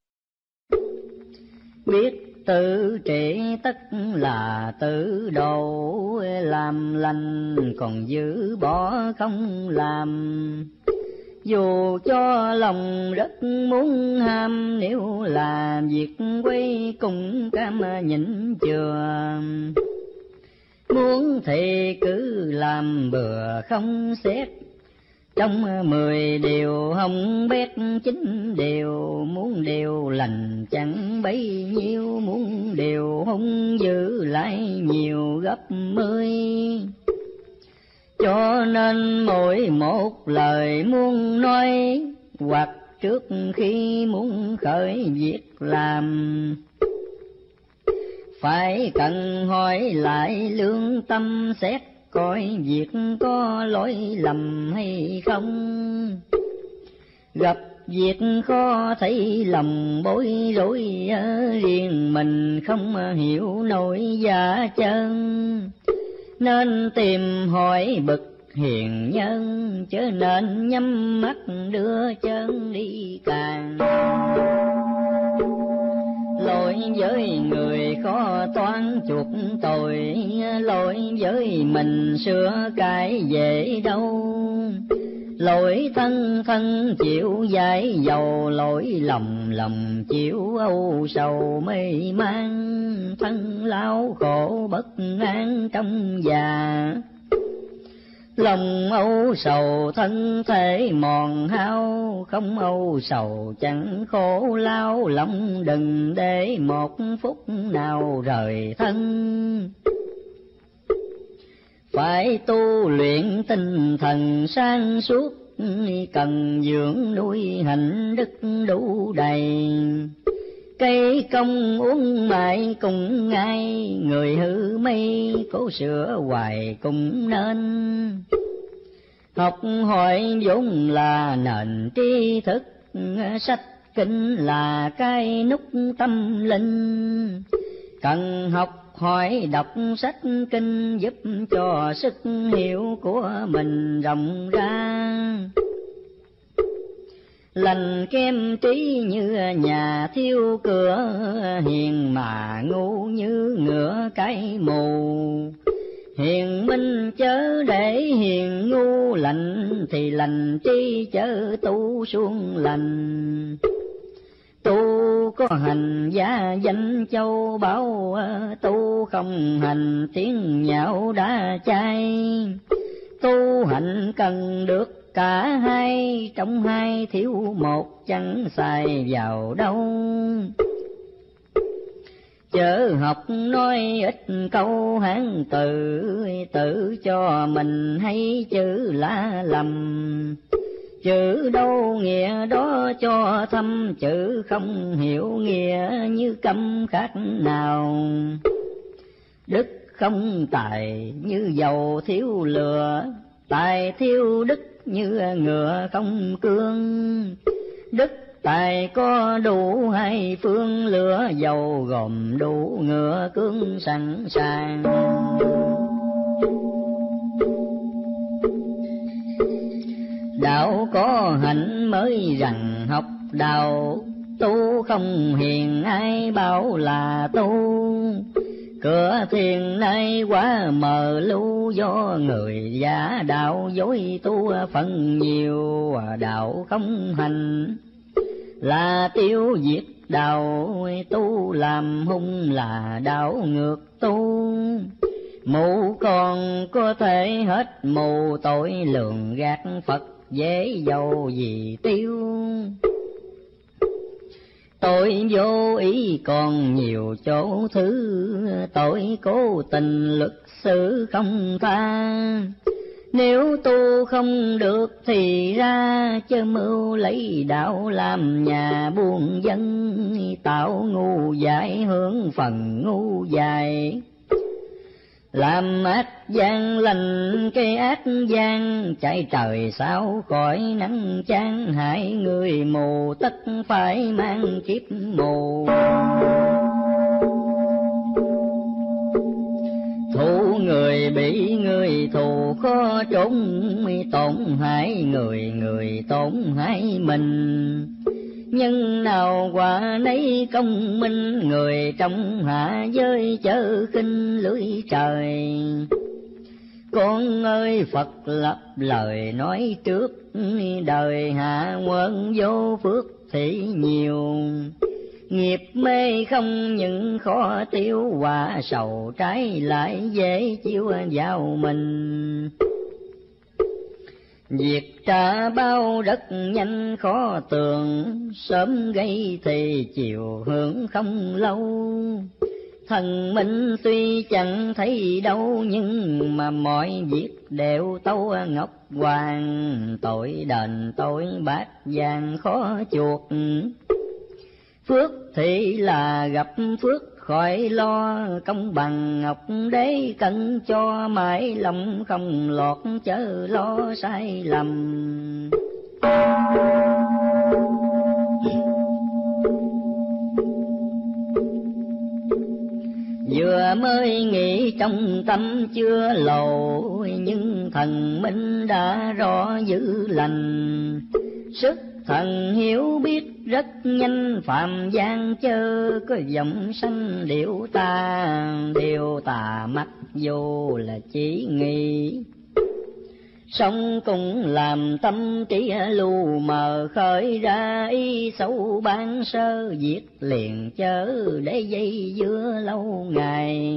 Biết tự trị tất là tự độ, làm lành còn giữ bỏ không làm. Dù cho lòng rất muốn ham, nếu làm việc quay cùng cam nhịn chừa. Muốn thì cứ làm bừa không xét, trong mười điều hồng bét chín điều. Muốn điều lành chẳng bấy nhiêu, muốn điều hung giữ lại nhiều gấp mươi. Cho nên mỗi một lời muốn nói, hoặc trước khi muốn khởi việc làm, phải cần hỏi lại lương tâm xét, coi việc có lỗi lầm hay không. Gặp việc khó thấy lòng bối rối, riêng mình không hiểu nổi giá chân. Nên tìm hỏi bậc hiền nhân, chớ nên nhắm mắt đưa chân đi càng. Lỗi với người khó toán chuộc tội, lỗi với mình sửa cải dễ đâu. Lỗi thân thân chịu giải dầu, lỗi lòng lòng chịu âu sầu mê man. Thân lao khổ bất an trong già, lòng âu sầu thân thể mòn hao. Không âu sầu chẳng khổ lao, lòng đừng để một phút nào rời thân. Phải tu luyện tinh thần sáng suốt, cần dưỡng nuôi hạnh đức đủ đầy. Cây công uống mãi cùng ngay, người hư mây cố sửa hoài cũng nên. Học hỏi vốn là nền tri thức, sách kinh là cái nút tâm linh. Cần học hỏi đọc sách kinh, giúp cho sức hiểu của mình rộng ra. Lành kem trí như nhà thiêu cửa, hiền mà ngu như ngựa cái mù. Hiền minh chớ để hiền ngu, lành thì lành trí chớ tu xuống lành. Tu có hành gia danh châu báu, tu không hành tiếng nhạo đã chai. Tu hành cần được cả hai, trong hai thiếu một chẳng xài vào đâu. Chớ học nói ít câu hán từ, tự cho mình hay chữ lá lầm. Chữ đâu nghĩa đó cho thâm, chữ không hiểu nghĩa như câm khác nào. Đức không tài như dầu thiếu lửa, tài thiếu đức như ngựa không cương. Đức tài có đủ hai phương, lửa dầu gồm đủ ngựa cương sẵn sàng. Đạo có hạnh mới rằng học đạo, tu không hiền ai bảo là tu. Cửa thiền nay quá mờ lưu, do người giả đạo dối tu phần nhiều. Đạo không hành là tiêu diệt đạo, tu làm hung là đạo ngược tu. Mù còn có thể hết mù, tội lường gạt Phật dễ dầu gì tiêu. Tội vô ý còn nhiều chỗ thứ, tội cố tình luật xử không tha. Nếu tu không được thì ra, chớ mưu lấy đạo làm nhà buôn dân. Tạo ngu dại hướng phần ngu dại, làm ác gian lành cái ác gian. Chạy trời sao khỏi nắng chán, hại người mù tất phải mang kiếp mù. Thù người bị người thù khó trốn, tổn hại người người tổn hại mình. Nhân nào quả nấy công minh, người trong hạ giới chớ khinh lưỡi trời. Con ơi Phật lập lời nói trước, đời hạ quân vô phước thì nhiều. Nghiệp mê không những khó tiêu, quả sầu trái lại dễ chiếu vào mình. Việc trả bao rất nhanh khó tường, sớm gây thì chiều hưởng không lâu. Thần minh tuy chẳng thấy đâu, nhưng mà mọi việc đều tâu ngọc hoàng. Tội đền tội bát vàng khó chuộc, phước thì là gặp phước khỏi lo. Công bằng ngọc đế cần cho, mãi lòng không lọt chớ lo sai lầm. Vừa mới nghĩ trong tâm chưa lầu, nhưng thần minh đã rõ giữ lành. Sức thần hiểu biết rất nhanh, phạm gian chớ có giọng sanh điệu ta, điều tà mắt vô là chỉ nghĩ. Sống cũng làm tâm trí lu mờ, khởi ra ý xấu ban sơ, diệt liền chớ để dây dưa lâu ngày.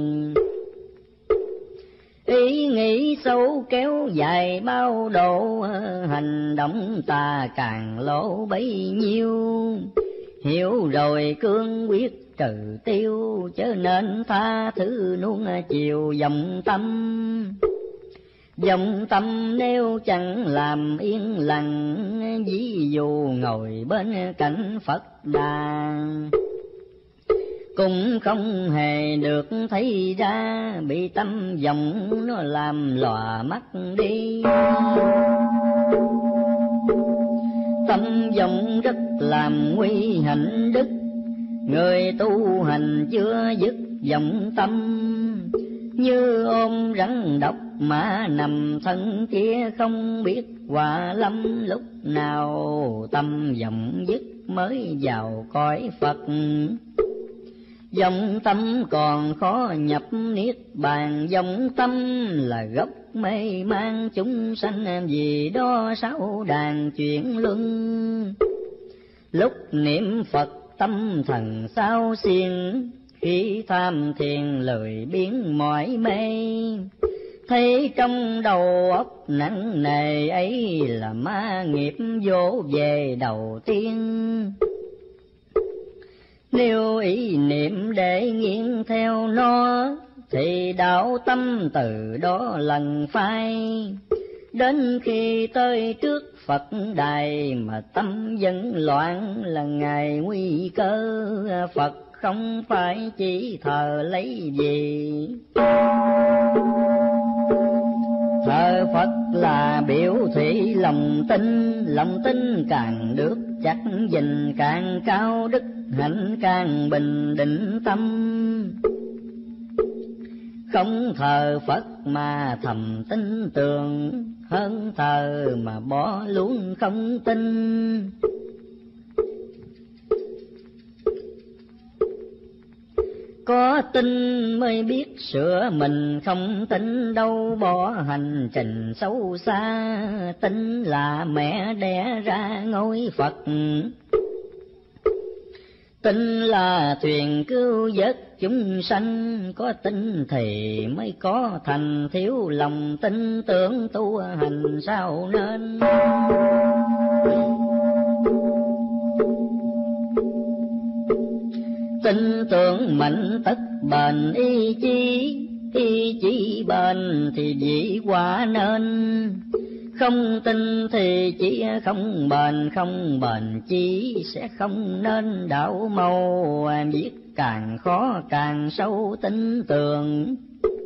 Ý nghĩ xấu kéo dài bao độ, hành động ta càng lỗ bấy nhiêu. Hiểu rồi cương quyết trừ tiêu, chớ nên tha thứ nuông chiều vọng tâm. Vọng tâm nếu chẳng làm yên lặng, ví dụ ngồi bên cạnh Phật Đà, cũng không hề được thấy ra, bị tâm vọng nó làm lòa mắt đi. Tâm vọng rất làm nguy hạnh đức, người tu hành chưa dứt vọng tâm. Như ôm rắn độc mà nằm thân kia, không biết quả lâm lúc nào. Tâm vọng dứt mới vào cõi Phật, vọng tâm còn khó nhập niết bàn. Vọng tâm là gốc mê mang chúng sanh, vì đó sáu đàn chuyển luân. Lúc niệm Phật tâm thần sao xiên, khi tham thiền lời biến mỏi mê. Thấy trong đầu óc nặng nề ấy, là ma nghiệp vô về đầu tiên. Nếu ý niệm để nghiêng theo nó, thì đạo tâm từ đó lần phai. Đến khi tới trước Phật đài, mà tâm vẫn loạn là ngày nguy cơ. Phật không phải chỉ thờ lấy gì, thờ Phật là biểu thị lòng tin. Lòng tin càng được chắc gìn, càng cao đức hạnh càng bình định tâm. Không thờ Phật mà thầm tin tưởng, hơn thờ mà bỏ luôn không tin. Có tin mới biết sửa mình, không tin đâu bỏ hành trình xấu xa. Tin là mẹ đẻ ra ngôi Phật, tin là thuyền cứu vớt chúng sanh. Có tin thì mới có thành, thiếu lòng tin tưởng tu hành sao nên. Tin tưởng mạnh tất bền ý chí, ý chí bền thì dĩ quả nên. Không tin thì chỉ không bền, không bền chí sẽ không nên đạo màu. Viết càng khó càng sâu tin tưởng,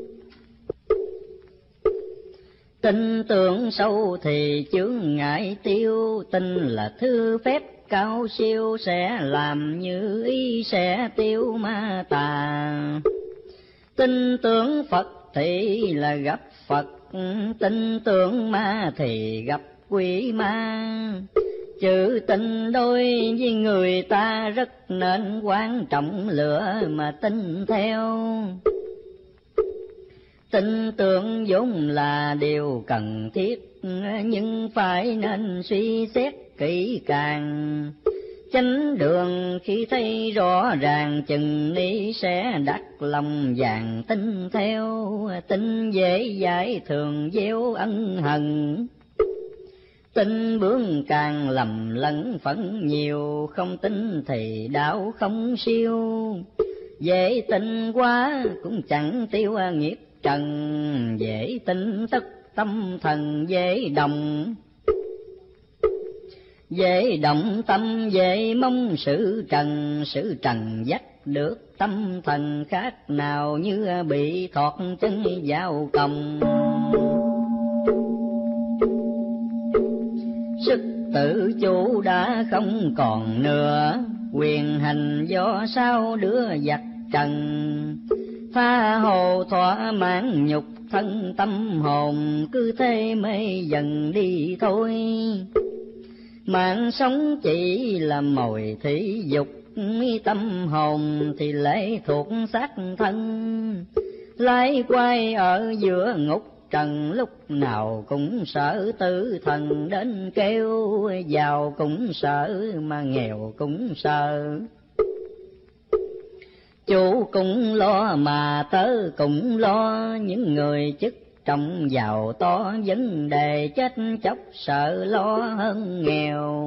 tin tưởng sâu thì chướng ngại tiêu. Tin là thư phép cao siêu, sẽ làm như ý sẽ tiêu ma tà. Tin tưởng Phật thì là gặp Phật, tin tưởng ma thì gặp quỷ ma. Chữ tin đôi với người ta rất nên quan trọng, lựa mà tin theo. Tin tưởng vốn là điều cần thiết, nhưng phải nên suy xét kỹ càng. Chánh đường khi thấy rõ ràng, chừng ni sẽ đặt lòng vàng tin theo. Tin dễ giải thường gieo ân hận, tin bướng càng lầm lẫn phẫn nhiều. Không tin thì đạo không siêu, dễ tin quá cũng chẳng tiêu nghiệp trần. Dễ tin tất tâm thần dễ động, dễ động tâm dễ mong sự trần. Sự trần dắt được tâm thần khác nào, như bị thọt chân vào còng. Sức tự chủ đã không còn nữa, quyền hành do sao đứa giặc trần. Tha hồ thỏa mãn nhục thân tâm hồn, cứ thế mê dần đi thôi. Mạng sống chỉ là mồi thị dục, tâm hồn thì lệ thuộc xác thân. Lái quay ở giữa ngục trần, lúc nào cũng sợ tử thần đến kêu. Giàu cũng sợ mà nghèo cũng sợ, chủ cũng lo mà tớ cũng lo. Những người chức trọng giàu to, vấn đề chết chóc sợ lo hơn nghèo.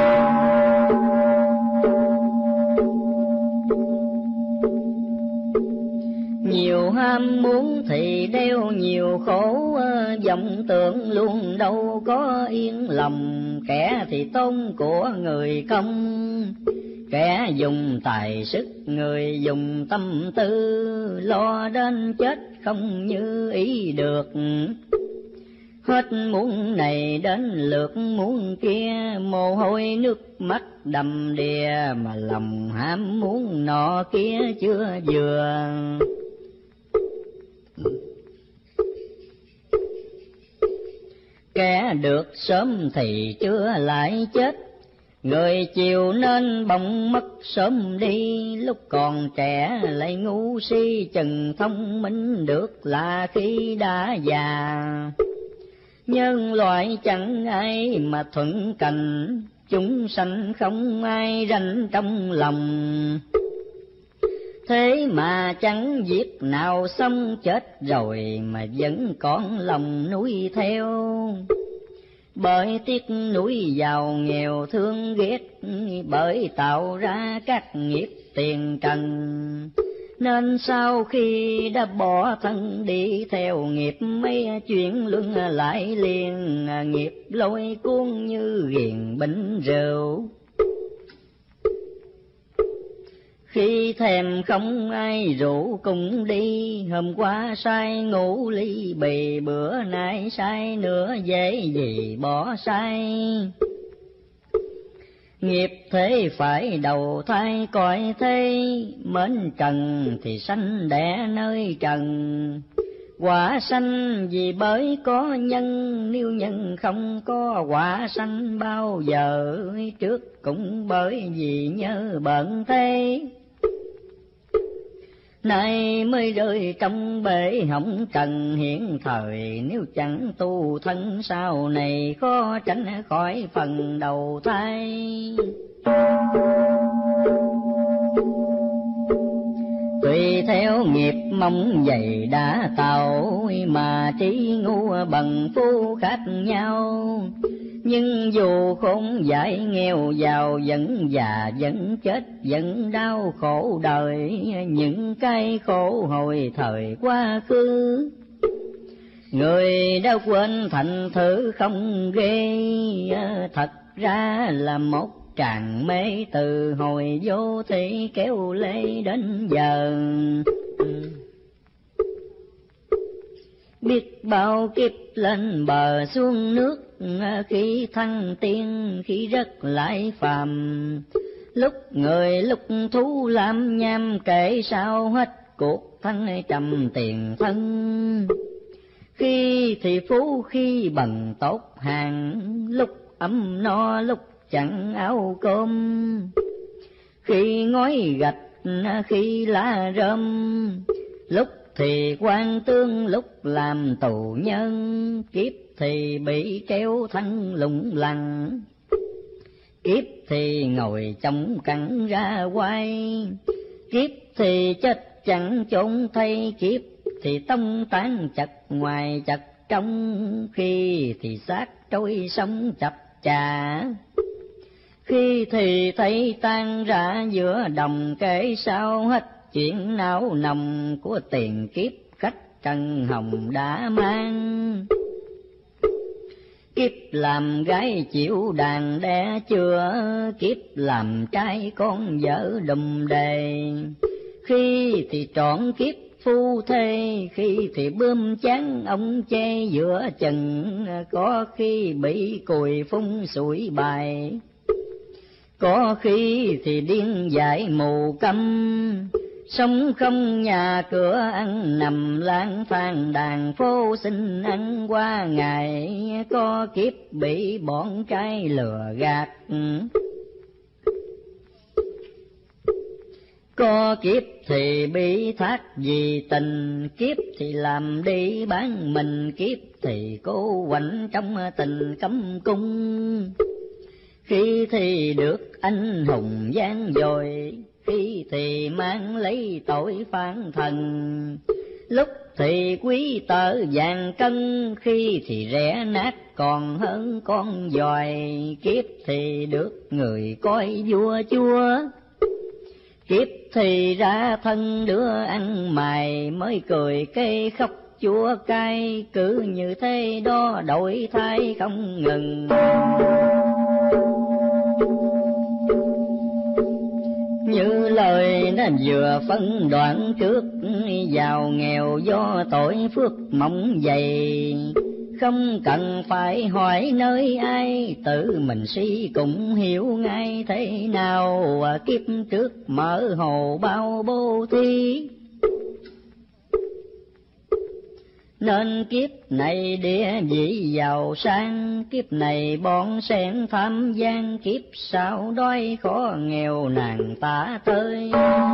Nhiều ham muốn thì đeo nhiều khổ, vọng tưởng luôn đâu có yên lòng. Kẻ thì tôn của người không, kẻ dùng tài sức người dùng tâm tư. Lo đến chết không như ý được, hết muốn này đến lượt muốn kia. Mồ hôi nước mắt đầm đìa, mà lòng ham muốn nọ kia chưa vừa. Kẻ được sớm thì chưa lại chết, người chiều nên bỗng mất sớm đi. Lúc còn trẻ lại ngu si, chừng thông minh được là khi đã già. Nhân loại chẳng ai mà thuận cảnh, chúng sanh không ai ranh trong lòng. Thế mà chẳng việc nào xong, chết rồi mà vẫn còn lòng nuối theo. Bởi tiếc nuối giàu nghèo thương ghét, bởi tạo ra các nghiệp tiền trần. Nên sau khi đã bỏ thân đi theo nghiệp, mấy chuyện luân lại liền. Nghiệp lôi cuốn như ghiền bình rượu, khi thèm không ai rủ cùng đi. Hôm qua say ngủ ly bì, bữa nay say nữa dễ gì bỏ say. Nghiệp thế phải đầu thai cõi thế, mến trần thì sanh đẻ nơi trần. Quả sanh vì bởi có nhân, nếu nhân không có quả sanh bao giờ. Trước cũng bởi vì nhớ bận thế, nay mới rơi trong bể hỏng trần hiện thời. Nếu chẳng tu thân sau này, khó tránh khỏi phần đầu thai. Tùy theo nghiệp mong dày đã tạo, mà trí ngu bằng phu khác nhau. Nhưng dù khốn dại nghèo giàu, vẫn già vẫn chết vẫn đau khổ đời. Những cái khổ hồi thời quá khứ, người đã quên thành thử không ghê. Thật ra là một tràng mê, từ hồi vô thị kéo lê đến giờ. Biết bao kiếp lên bờ xuống nước, khi thăng tiên khi rất lại phàm. Lúc người lúc thú làm nham, kể sao hết cuộc thân trầm tiền thân. Khi thì phú khi bằng tốt hàng, lúc ấm no lúc chẳng áo cơm. Khi ngói gạch khi lá rơm, lúc thì quan tương lúc làm tù nhân. Kiếp thì bị treo thân lủng lẳng, kiếp thì ngồi chống cẳng ra quay. Kiếp thì chết chẳng chốn thay, kiếp thì tông tán chặt ngoài chặt trong. Khi thì xác trôi sông chập chà, khi thì thấy tan ra giữa đồng. Kể sao hết chuyện não nồng, của tiền kiếp khách trần hồng đã mang. Kiếp làm gái chịu đàn đẻ chưa, kiếp làm trai con vợ đùm đề. Khi thì trọn kiếp phu thê, khi thì bơm chán ông che giữa chừng. Có khi bị cùi phun sủi bài, có khi thì điên dại mù câm. Sống không nhà cửa ăn nằm lang thang đàn phố xin ăn qua ngày, có kiếp bị bọn trai lừa gạt. Có kiếp thì bị thác vì tình, kiếp thì làm đi bán mình, kiếp thì cố quạnh trong tình cấm cung. Khi thì được anh hùng gian dội, khi thì mang lấy tội phản thần. Lúc thì quý tợ vàng cân, khi thì rẻ nát còn hơn con giòi. Kiếp thì được người coi vua chúa, kiếp thì ra thân đứa ăn mày, mới cười cây khóc chua cay, cứ như thế đó đổi thay không ngừng. Như lời nó vừa phân đoạn trước, giàu nghèo do tội phước mỏng dày, không cần phải hỏi nơi ai, tự mình suy cũng hiểu ngay thế nào. Kiếp trước mở hồ bao bố thí, nên kiếp này địa vị giàu sang, kiếp này bọn sen tham gian, kiếp sau đói khó nghèo nàng tả tơi.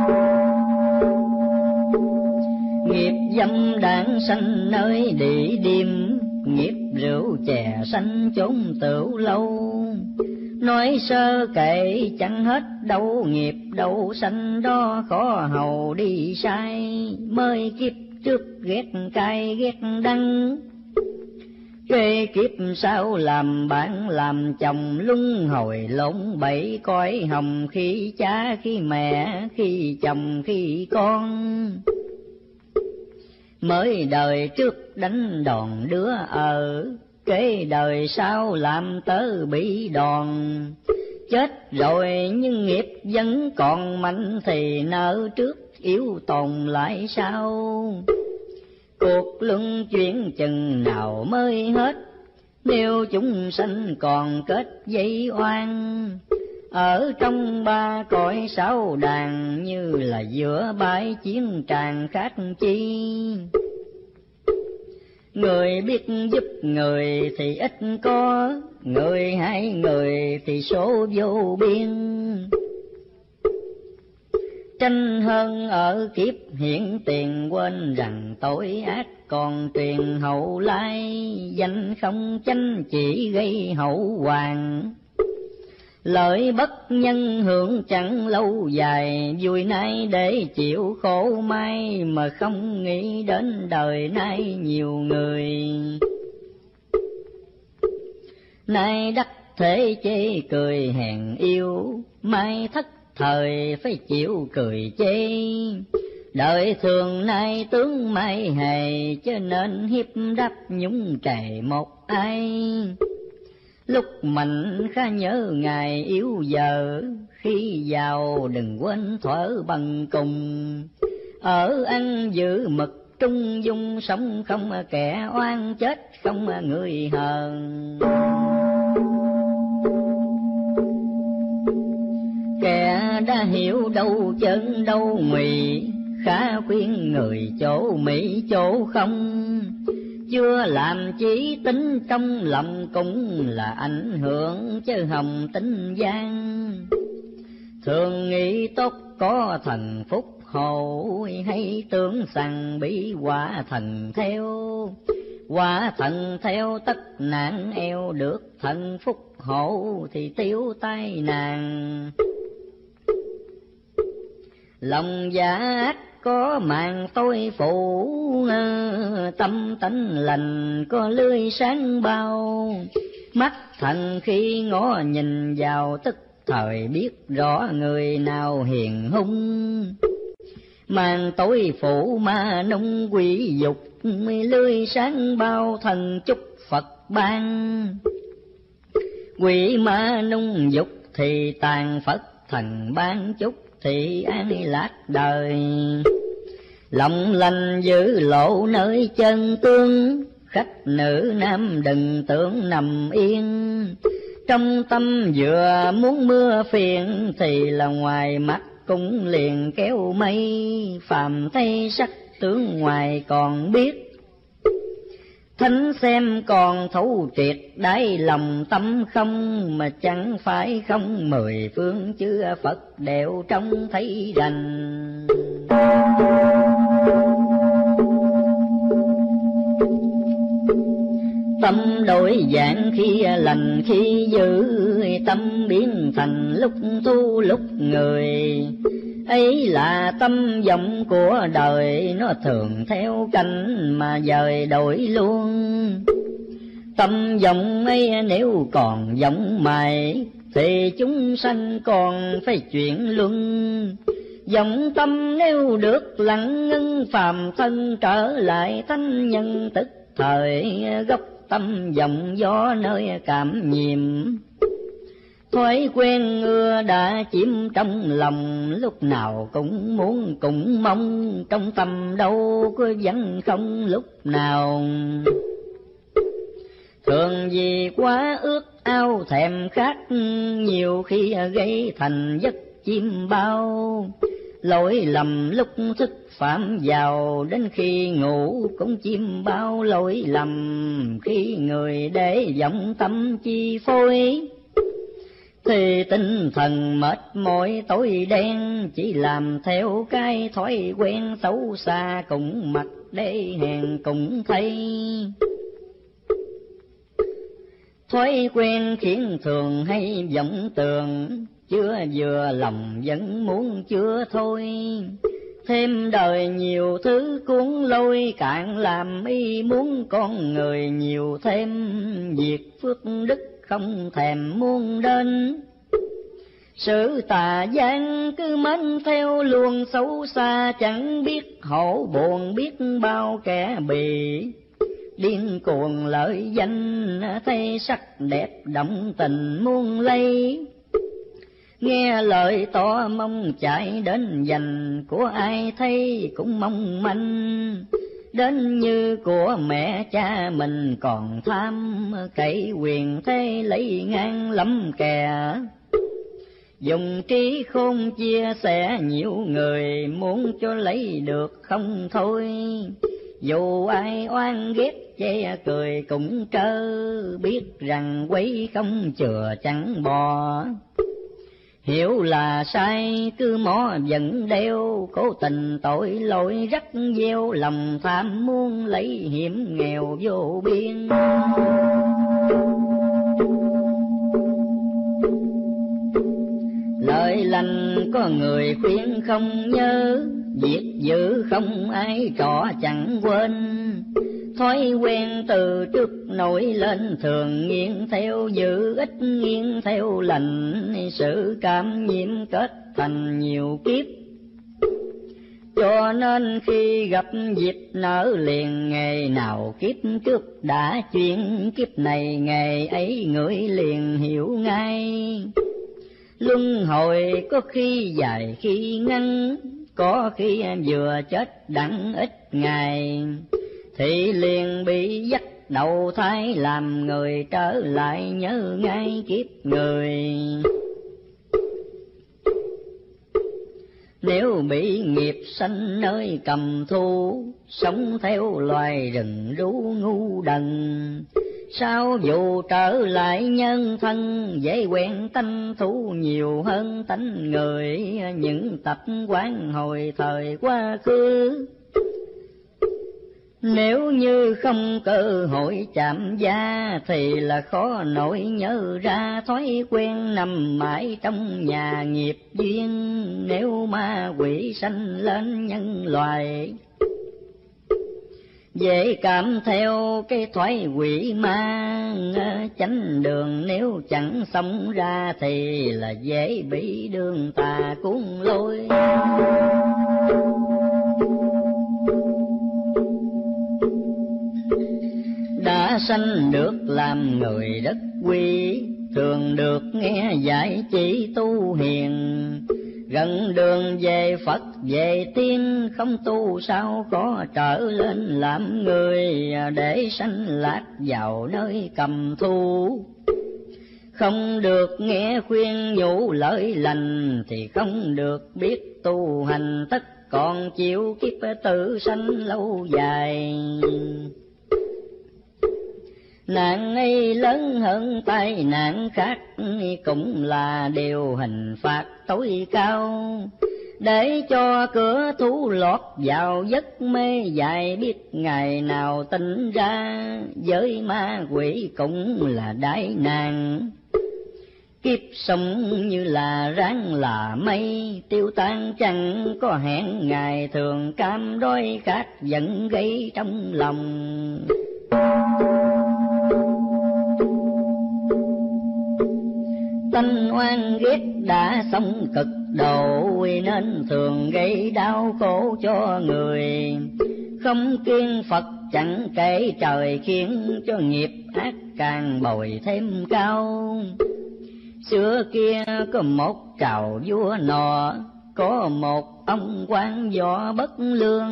Nghiệp dâm đảng sanh nơi địa điểm, nghiệp rượu chè sanh chốn tửu lâu. Nói sơ kệ chẳng hết đâu, nghiệp đâu sanh đó khó hầu đi sai. Mới kiếp trước ghét cay ghét đắng, kê kiếp sau làm bạn làm chồng, luân hồi lộn bẫy cõi hồng, khi cha khi mẹ khi chồng khi con. Mới đời trước đánh đòn đứa ở, kế đời sau làm tớ bị đòn. Chết rồi nhưng nghiệp vẫn còn mạnh, thì nợ trước yếu tồn lại sau. Cuộc luân chuyển chừng nào mới hết, nếu chúng sanh còn kết dây oan. Ở trong ba cõi sáu đàn, như là giữa bãi chiến tràng khác chi. Người biết giúp người thì ít có, người hay người thì số vô biên. Tranh hơn ở kiếp hiện tiền, quên rằng tội ác còn truyền hậu lai. Danh không chánh chỉ gây hậu hoàng, lợi bất nhân hưởng chẳng lâu dài. Vui nay để chịu khổ mai, mà không nghĩ đến đời nay nhiều người. Nay đắc thế chê cười hèn yêu, mai thất thời phải chịu cười chê. Đời thường nay tướng mai hề, cho nên hiếp đáp nhúng trề một ai. Lúc mạnh khá nhớ ngày yếu giờ, khi giàu đừng quên thuở bằng cùng. Ở ăn giữ mực trung dung, sống không kẻ oan, chết không người hờn. Kẻ đã hiểu đâu chân đâu ngụy, khá khuyên người chỗ mỹ chỗ không. Chưa làm chí tính trong lòng, cũng là ảnh hưởng chứ hồng tính gian. Thường nghĩ tốt có thần phúc hộ, hay tưởng rằng bị quả thần theo. Quả thần theo tất nạn eo, được thần phúc hộ thì tiêu tai nạn. Lòng giả ác có màn tôi phụ, tâm tánh lành có lưới sáng bao. Mắt thần khi ngó nhìn vào, tức thời biết rõ người nào hiền hung. Màn tối phụ ma nung quỷ dục, lưới sáng bao thần chúc Phật ban. Quỷ ma nung dục thì tàn Phật thần ban chúc, thì an lạc đời. Lòng lành giữ lộ nơi chân tương, khách nữ nam đừng tưởng nằm yên. Trong tâm vừa muốn mưa phiền, thì là ngoài mắt cũng liền kéo mây, phàm thấy sắc tướng ngoài còn biết. Thánh xem còn thấu triệt đáy lòng tâm không, mà chẳng phải không mười phương chư Phật đều trông thấy rành. Tâm đổi dạng khi lành khi dữ, tâm biến thành lúc tu lúc người. Ấy là tâm vọng của đời, nó thường theo canh mà dời đổi luôn. Tâm vọng ấy nếu còn vọng mãi, thì chúng sanh còn phải chuyển luân. Vọng tâm nếu được lặng ngưng, phàm thân trở lại thánh nhân tức thời. Gốc tâm vọng gió nơi cảm nhiệm, thói quen ưa đã chiếm trong lòng. Lúc nào cũng muốn cũng mong, trong tâm đâu có vẫn không lúc nào. Thường vì quá ước ao thèm khát, nhiều khi gây thành giấc chim bao. Lỗi lầm lúc thức phạm vào, đến khi ngủ cũng chim bao lỗi lầm. Khi người để vọng tâm chi phối, thì tinh thần mệt mỏi tối đen. Chỉ làm theo cái thói quen xấu xa, cũng mặc để hèn cũng thấy. Thói quen khiến thường hay vọng tưởng, chưa vừa lòng vẫn muốn chưa thôi. Thêm đời nhiều thứ cuốn lôi, cạn làm ý muốn con người nhiều thêm. Việc phước đức không thèm muôn đến, sự tà gian cứ mến theo luồng xấu xa. Chẳng biết hổ buồn biết bao kẻ bị, điên cuồng lợi danh thấy sắc đẹp động tình muôn lây. Nghe lời tỏ mong chạy đến giành, của ai thấy cũng mong manh. Đến như của mẹ cha mình còn tham, cậy quyền thế lấy ngang lắm kè. Dùng trí khôn chia sẻ nhiều người, muốn cho lấy được không thôi. Dù ai oan ghét che cười cũng trơ, biết rằng quấy không chừa chẳng bò. Hiểu là sai cứ mó vẫn đeo, cố tình tội lỗi rắc gieo. Lòng tham muốn lấy hiểm nghèo vô biên. Lời lành có người khuyên không nhớ, việc dữ không ai trọ chẳng quên. Thói quen từ trước nổi lên, thường nghiêng theo dữ ít nghiêng theo lành. Sự cảm nhiễm kết thành nhiều kiếp, cho nên khi gặp dịp nở liền. Ngày nào kiếp trước đã chuyện, kiếp này ngày ấy ngửi liền hiểu ngay. Luân hồi có khi dài khi ngắn, có khi vừa chết đặng ít ngày. Thì liền bị dắt đầu thai làm người, trở lại nhớ ngay kiếp người. Nếu bị nghiệp sanh nơi cầm thu, sống theo loài rừng rú ngu đần. Sao dù trở lại nhân thân, dễ quen tánh thú nhiều hơn tánh người. Những tập quán hồi thời quá khứ, nếu như không cơ hội chạm da, thì là khó nổi nhớ ra. Thói quen nằm mãi trong nhà nghiệp duyên, nếu ma quỷ sanh lên nhân loài. Dễ cảm theo cái thói quỷ ma, chánh đường nếu chẳng sống ra, thì là dễ bị đường tà cuốn lôi. Đã sanh được làm người rất quý, thường được nghe dạy chỉ tu hiền. Gần đường về Phật về tiên, không tu sao có trở lên làm người. Để sanh lạc vào nơi cầm thu, Không được nghe khuyên nhủ lợi lành, thì không được biết tu hành, tất còn chịu kiếp tử sanh lâu dài. Nạn ấy lớn hơn tai nạn khác, cũng là điều hình phạt tối cao, để cho cửa thú lọt vào giấc mê dài, biết ngày nào tỉnh ra, với ma quỷ cũng là đại nạn. Kiếp sống như là ráng là mây, tiêu tan chẳng có hẹn ngày, thường cam đói khát vẫn gây trong lòng. Tánh oan ghét đã xong cực độ, nên thường gây đau khổ cho người. Không kiêng Phật chẳng kể trời, khiến cho nghiệp ác càng bồi thêm cao. Xưa kia có một trào vua nọ, có một ông quan võ bất lương.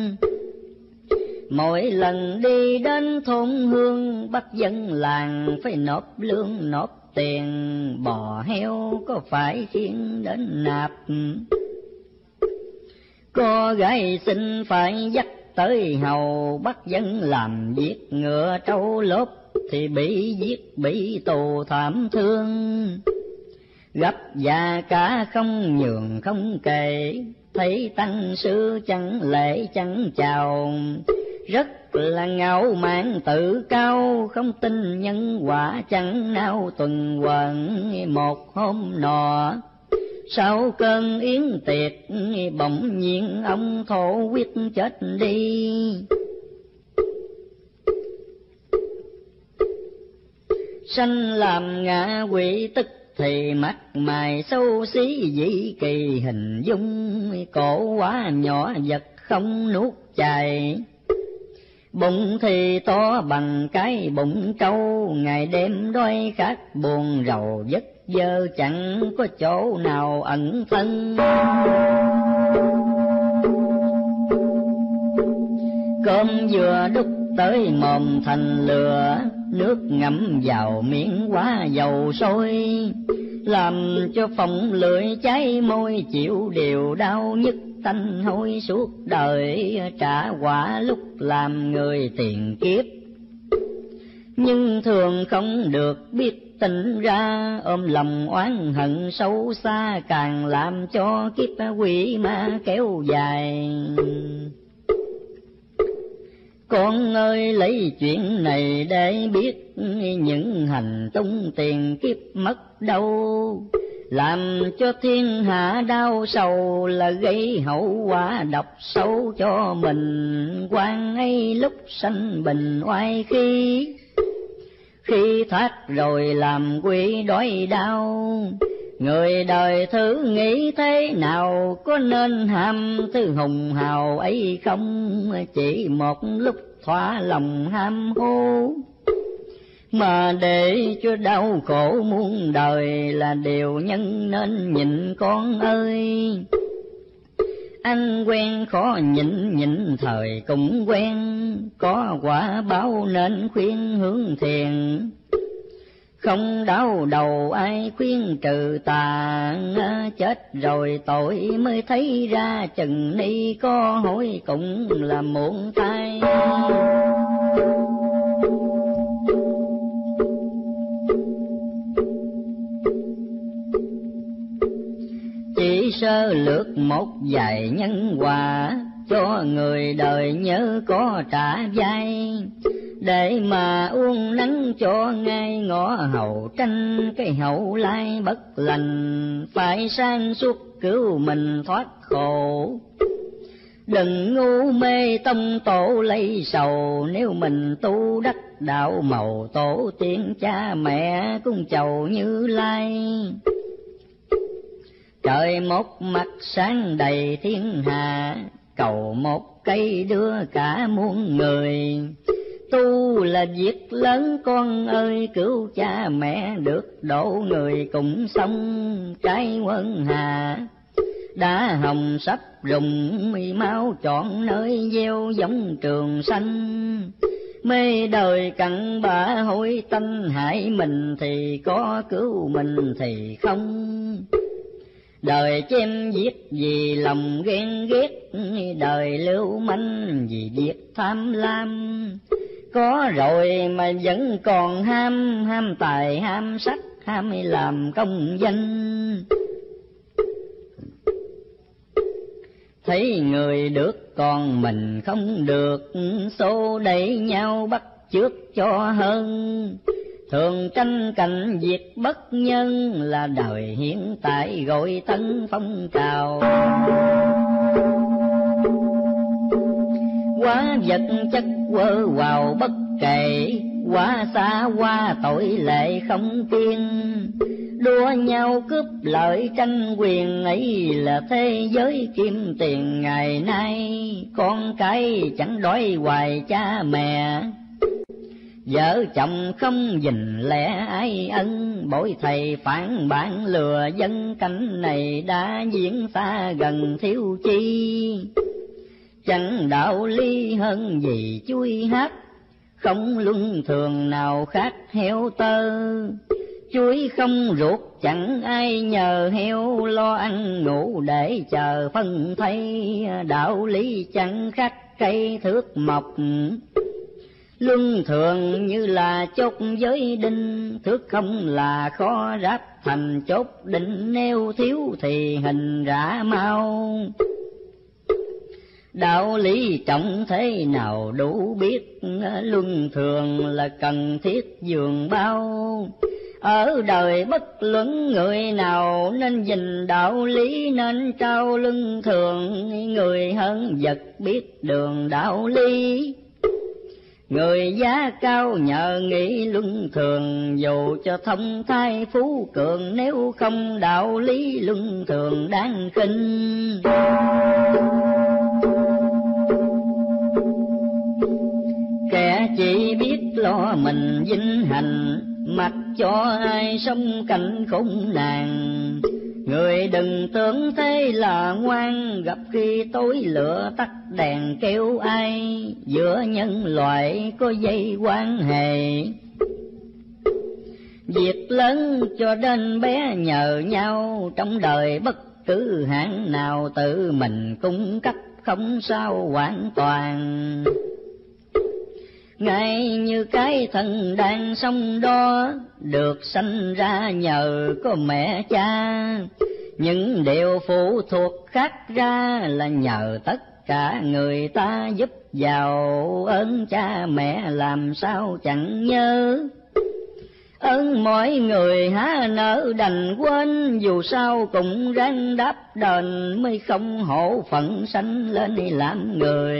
Mỗi lần đi đến thôn hương, bắt dân làng phải nộp lương nộp tiền, bò heo có phải khiến đến nạp. Có gái xin phải dắt tới hầu, bắt dân làm việc ngựa trâu lốp, thì bị giết bị tù thảm thương. Gấp già cả không nhường không kể, thấy tăng sư chẳng lễ chẳng chào. Rất là ngạo mạn tự cao, không tin nhân quả chẳng nao tuần hoàn. Một hôm nọ sau cơn yến tiệc, bỗng nhiên ông thổ quyết chết đi. Sanh làm ngạ quỷ, tức thì mặt mày xấu xí dị kỳ, hình dung cổ quá nhỏ vật không nuốt chài. Bụng thì to bằng cái bụng trâu, ngày đêm đói khát buồn rầu vất vơ, chẳng có chỗ nào ẩn thân. Cơm vừa đút tới mồm thành lửa, nước ngậm vào miệng quá dầu sôi, làm cho phồng lưỡi cháy môi, chịu điều đau nhức tanh hôi suốt đời, trả quả lúc làm người tiền kiếp. Nhưng thường không được biết tỉnh ra, ôm lòng oán hận sâu xa, càng làm cho kiếp quỷ ma kéo dài. Con ơi lấy chuyện này để biết, những hành tung tiền kiếp mất đâu, làm cho thiên hạ đau sầu, là gây hậu quả độc sâu cho mình. Quan ấy lúc sanh bình oai khí, khi thoát rồi làm quỷ đói đau. Người đời thử nghĩ thế nào, có nên ham thứ hùng hào ấy không? Chỉ một lúc thỏa lòng ham hố, mà để cho đau khổ muôn đời, là điều nhân nên nhịn con ơi. Ăn quen khó nhịn, nhịn thời cũng quen, có quả báo nên khuyên hướng thiền. Không đau đầu ai khuyên trừ tà, chết rồi tội mới thấy ra, chừng ni có hối cũng là muộn thay. Chỉ sơ lược một vài nhân quả, cho người đời nhớ có trả vai, để mà uống nắng cho ngay ngõ hậu tranh. Cái hậu lai bất lành, phải sang suốt cứu mình thoát khổ. Đừng ngu mê tông tổ lấy sầu, nếu mình tu đắc đạo màu tổ tiên cha mẹ cung chầu Như Lai. Trời một mặt sáng đầy thiên hạ, cầu một cây đưa cả muôn người. Tu là việc lớn con ơi, cứu cha mẹ được độ người cũng xong. Cái quân hà đã hồng sắp rụng, máu chọn nơi gieo giống trường xanh. Mê đời cặn bã hối tanh, hại mình thì có cứu mình thì không. Đời chém giết vì lòng ghen ghét, đời lưu manh vì việc tham lam. Có rồi mà vẫn còn ham, ham tài ham sắc, ham làm công danh. Thấy người được còn mình không được, xô đẩy nhau bắt chước cho hơn. Thường tranh cạnh việc bất nhân, là đời hiện tại gọi thân phong trào. Quá vật chất quơ vào bất kể, quá xa qua tội lệ không tiên. Đua nhau cướp lợi tranh quyền, ấy là thế giới kim tiền ngày nay. Con cái chẳng đói hoài cha mẹ, vợ chồng không gìn lẽ ai ân. Bội thầy phản bản lừa dân, cảnh này đã diễn xa gần thiếu chi. Chẳng đạo lý hơn gì chui hát, không luân thường nào khác heo tơ. Chuối không ruột chẳng ai nhờ, heo lo ăn ngủ để chờ phân thay. Đạo lý chẳng khác cây thước mộc, luân thường như là chốt giới đinh. Thước không là khó ráp thành chốt định, nếu thiếu thì hình rã mau. Đạo lý trọng thế nào đủ biết, luân thường là cần thiết dường bao. Ở đời bất luận người nào, nên gìn đạo lý nên trao luân thường. Người hơn vật biết đường đạo lý, người giá cao nhờ nghĩ luân thường. Dù cho thông thai phú cường, nếu không đạo lý luân thường đáng khinh. Kẻ chỉ biết lo mình vinh hạnh, mặc cho ai sống cảnh khốn nạn. Người đừng tưởng thế là ngoan, gặp khi tối lửa tắt đèn kêu ai. Giữa nhân loại có dây quan hệ, việc lớn cho đến bé nhờ nhau. Trong đời bất cứ hạng nào, tự mình cung cấp không sao hoàn toàn. Ngay như cái thân đang sống đó, được sanh ra nhờ có mẹ cha. Những điều phụ thuộc khác ra, là nhờ tất cả người ta giúp vào. Ơn cha mẹ làm sao chẳng nhớ, ơn mọi người há nỡ đành quên. Dù sao cũng ráng đáp đền, mới không hổ phận sanh lên làm người.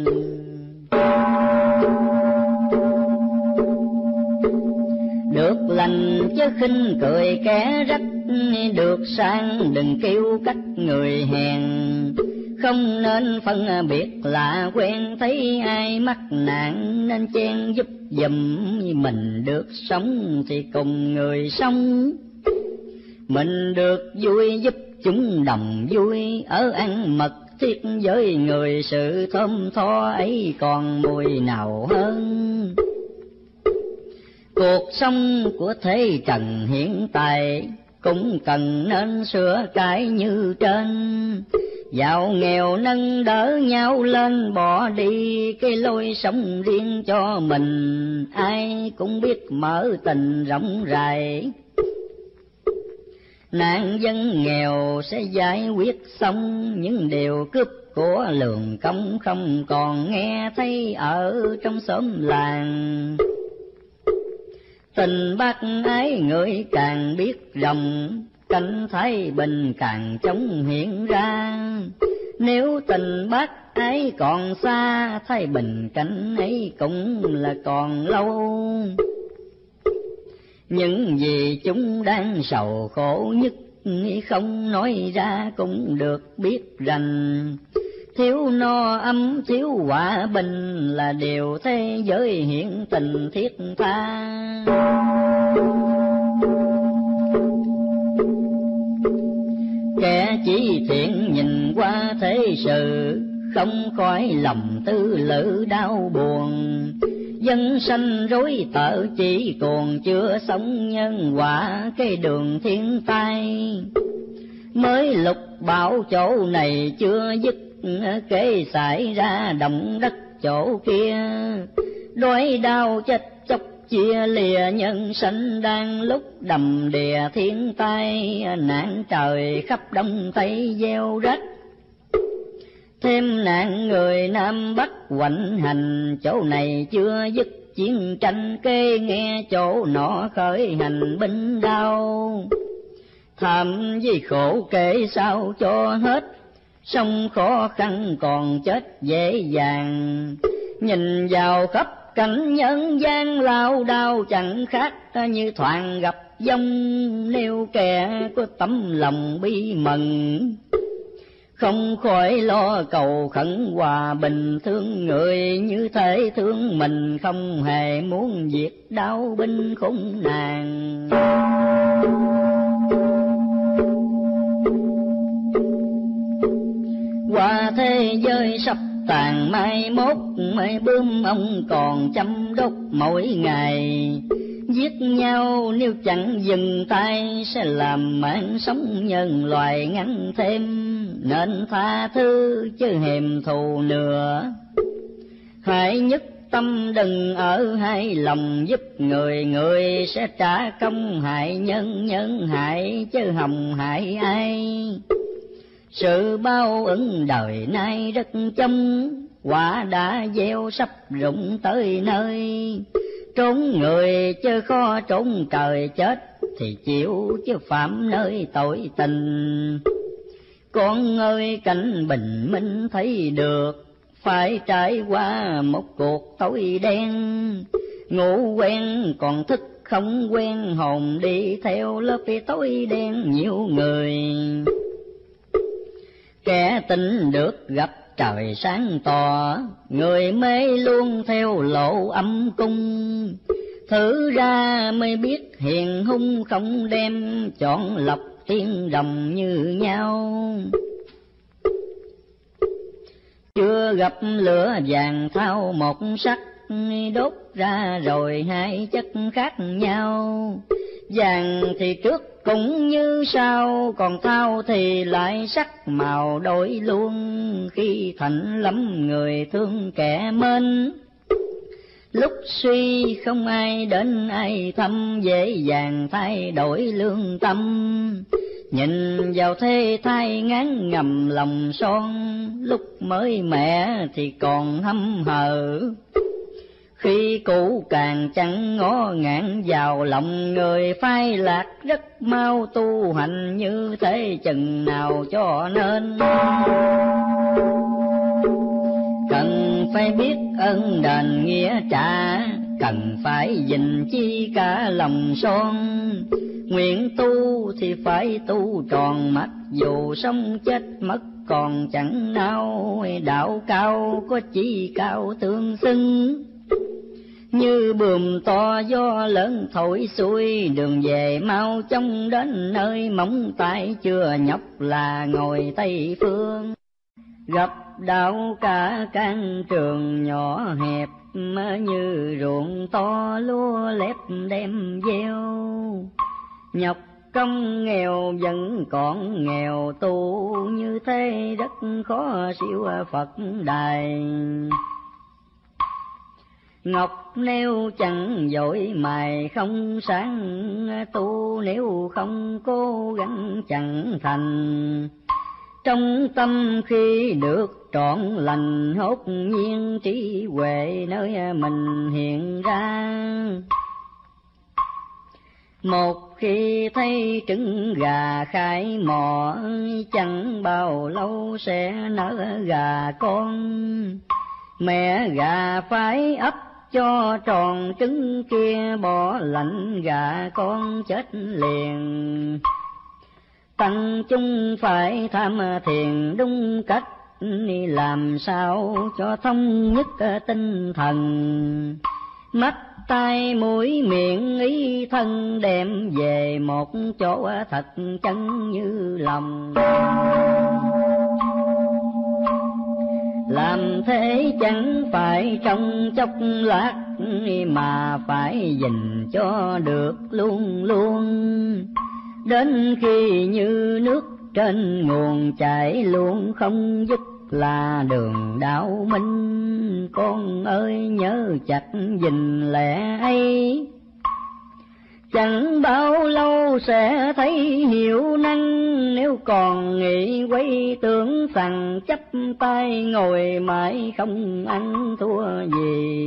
Được lành chứ khinh cười kẻ rách, được sang đừng kêu cách người hèn. Không nên phân biệt lạ quen, thấy ai mắc nạn nên chen giúp giùm. Mình được sống thì cùng người sống, mình được vui giúp chúng đồng vui. Ở ăn mật thiết với người, sự thơm tho ấy còn mùi nào hơn. Cuộc sống của thế trần hiện tại, cũng cần nên sửa cái như trên. Giàu nghèo nâng đỡ nhau lên, bỏ đi cái lối sống riêng cho mình. Ai cũng biết mở tình rộng rãi, nạn dân nghèo sẽ giải quyết xong. Những điều cướp của lường công không còn nghe thấy ở trong xóm làng. Tình bác ái người càng biết rộng, cảnh thái bình càng chống hiện ra. Nếu tình bác ái còn xa, thái bình cảnh ấy cũng là còn lâu. Những gì chúng đang sầu khổ nhất, không nói ra cũng được biết rành. Thiếu no ấm thiếu hòa bình, là điều thế giới hiện tình thiết tha. Kẻ chỉ thiện nhìn qua thế sự, không khỏi lòng tư lự đau buồn. Dân sanh rối tợ chỉ còn chưa sống nhân quả cái đường thiên tai. Mới lục bảo chỗ này chưa dứt, kế xảy ra động đất chỗ kia. Đói đau chết chóc chia lìa nhân sanh, đang lúc đầm đìa thiên tai. Nạn trời khắp đông tây gieo rách, thêm nạn người Nam Bắc hoành hành. Chỗ này chưa dứt chiến tranh, kê nghe chỗ nọ khởi hành binh đao. Thảm vì khổ kể sao cho hết, sống khó khăn còn chết dễ dàng. Nhìn vào khắp cảnh nhân gian lao đao, chẳng khác như thoảng gặp dông. Nếu kẻ có tấm lòng bi mẫn, không khỏi lo cầu khẩn hòa bình. Thương người như thể thương mình, không hề muốn diệt đau binh khốn nạn. Qua thế giới sắp tàn mai mốt, mấy bướm ông còn chăm đốt mỗi ngày. Giết nhau nếu chẳng dừng tay, sẽ làm mạng sống nhân loại ngắn thêm. Nên tha thứ chứ hèm thù nữa, hãy nhất tâm đừng ở hai lòng. Giúp người người sẽ trả công, hại nhân nhân hại chứ hồng hại ai. Sự bao ứng đời nay rất trông, quả đã gieo sắp rụng tới nơi. Trốn người chứ khó trốn trời, chết thì chịu chứ phạm nơi tội tình. Con ơi cảnh bình minh thấy được, phải trải qua một cuộc tối đen. Ngủ quen còn thức không quen, hồn đi theo lớp tối đen nhiều người. Kẻ tin được gặp trời sáng tỏ, người mê luôn theo lộ âm cung. Thử ra mới biết hiền hung không đem, chọn lọc tiên đồng như nhau. Chưa gặp lửa vàng thao một sắc, đốt ra rồi hai chất khác nhau. Vàng thì trước cũng như sau, còn thao thì lại sắc màu đổi luôn. Khi thạnh lắm người thương kẻ mến, lúc suy không ai đến ai thăm, dễ dàng thay đổi lương tâm. Nhìn vào thế thai ngán ngầm lòng son, lúc mới mẹ thì còn hâm hờ. Khi cũ càng chẳng ngó ngạn vào lòng, người phai lạc rất mau tu hành. Như thế chừng nào cho nên, cần phải biết ơn đền nghĩa trả, cần phải gìn chi cả lòng son. Nguyện tu thì phải tu tròn, mặc dù sống chết mất còn chẳng nao. Đạo cao có chi cao tương xưng, như buồm to gió lớn thổi xuôi. Đường về mau chóng đến nơi móng tay, chưa nhọc là ngồi Tây Phương. Gặp đạo cả can trường nhỏ hẹp, như ruộng to lúa lép đem gieo. Nhọc công nghèo vẫn còn nghèo, tu như thế rất khó siêu Phật đài. Ngọc nếu chẳng dội mài không sáng, tu nếu không cố gắng chẳng thành. Trong tâm khi được trọn lành, hốt nhiên trí huệ nơi mình hiện ra. Một khi thấy trứng gà khai mò, chẳng bao lâu sẽ nở gà con. Mẹ gà phải ấp cho tròn trứng kia, bỏ lạnh gà con chết liền. Tăng chúng phải tham thiền đúng cách, làm sao cho thông nhất tinh thần. Mắt tai mũi miệng ý thân đem về một chỗ thật chân như lòng. làm thế chẳng phải trong chốc lát, mà phải gìn cho được luôn luôn. Đến khi như nước trên nguồn chảy luôn không dứt, là đường đạo minh. Con ơi nhớ chặt gìn lẽ ấy, chẳng bao lâu sẽ thấy hiểu năng. Nếu còn nghĩ quay tưởng rằng chấp tay ngồi mãi không ăn thua gì.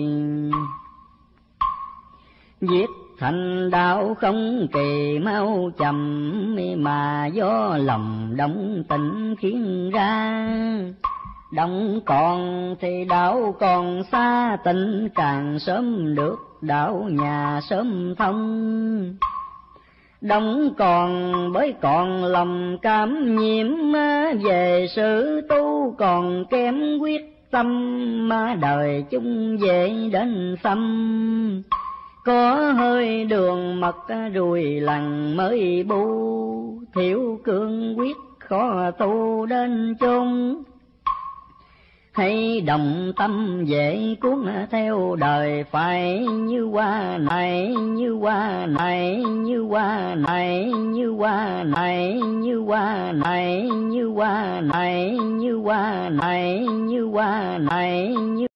Viết thành đạo không kỳ mau chậm, mà do lòng động tình khiến ra. Động còn thì đạo còn xa, tình càng sớm được đạo nhà sớm thông. Động còn bởi còn lòng cảm nhiễm, về sự tu còn kém quyết tâm. Mà đời chung dễ đến xăm, có hơi đường mật rùi lằn mới bu. Thiếu cương quyết khó tu đến chung, hay đồng tâm dễ cuốn theo đời. Phải như hoa này, như hoa này, như hoa này, như hoa này, như hoa này, như hoa này, như hoa này, như hoa này, như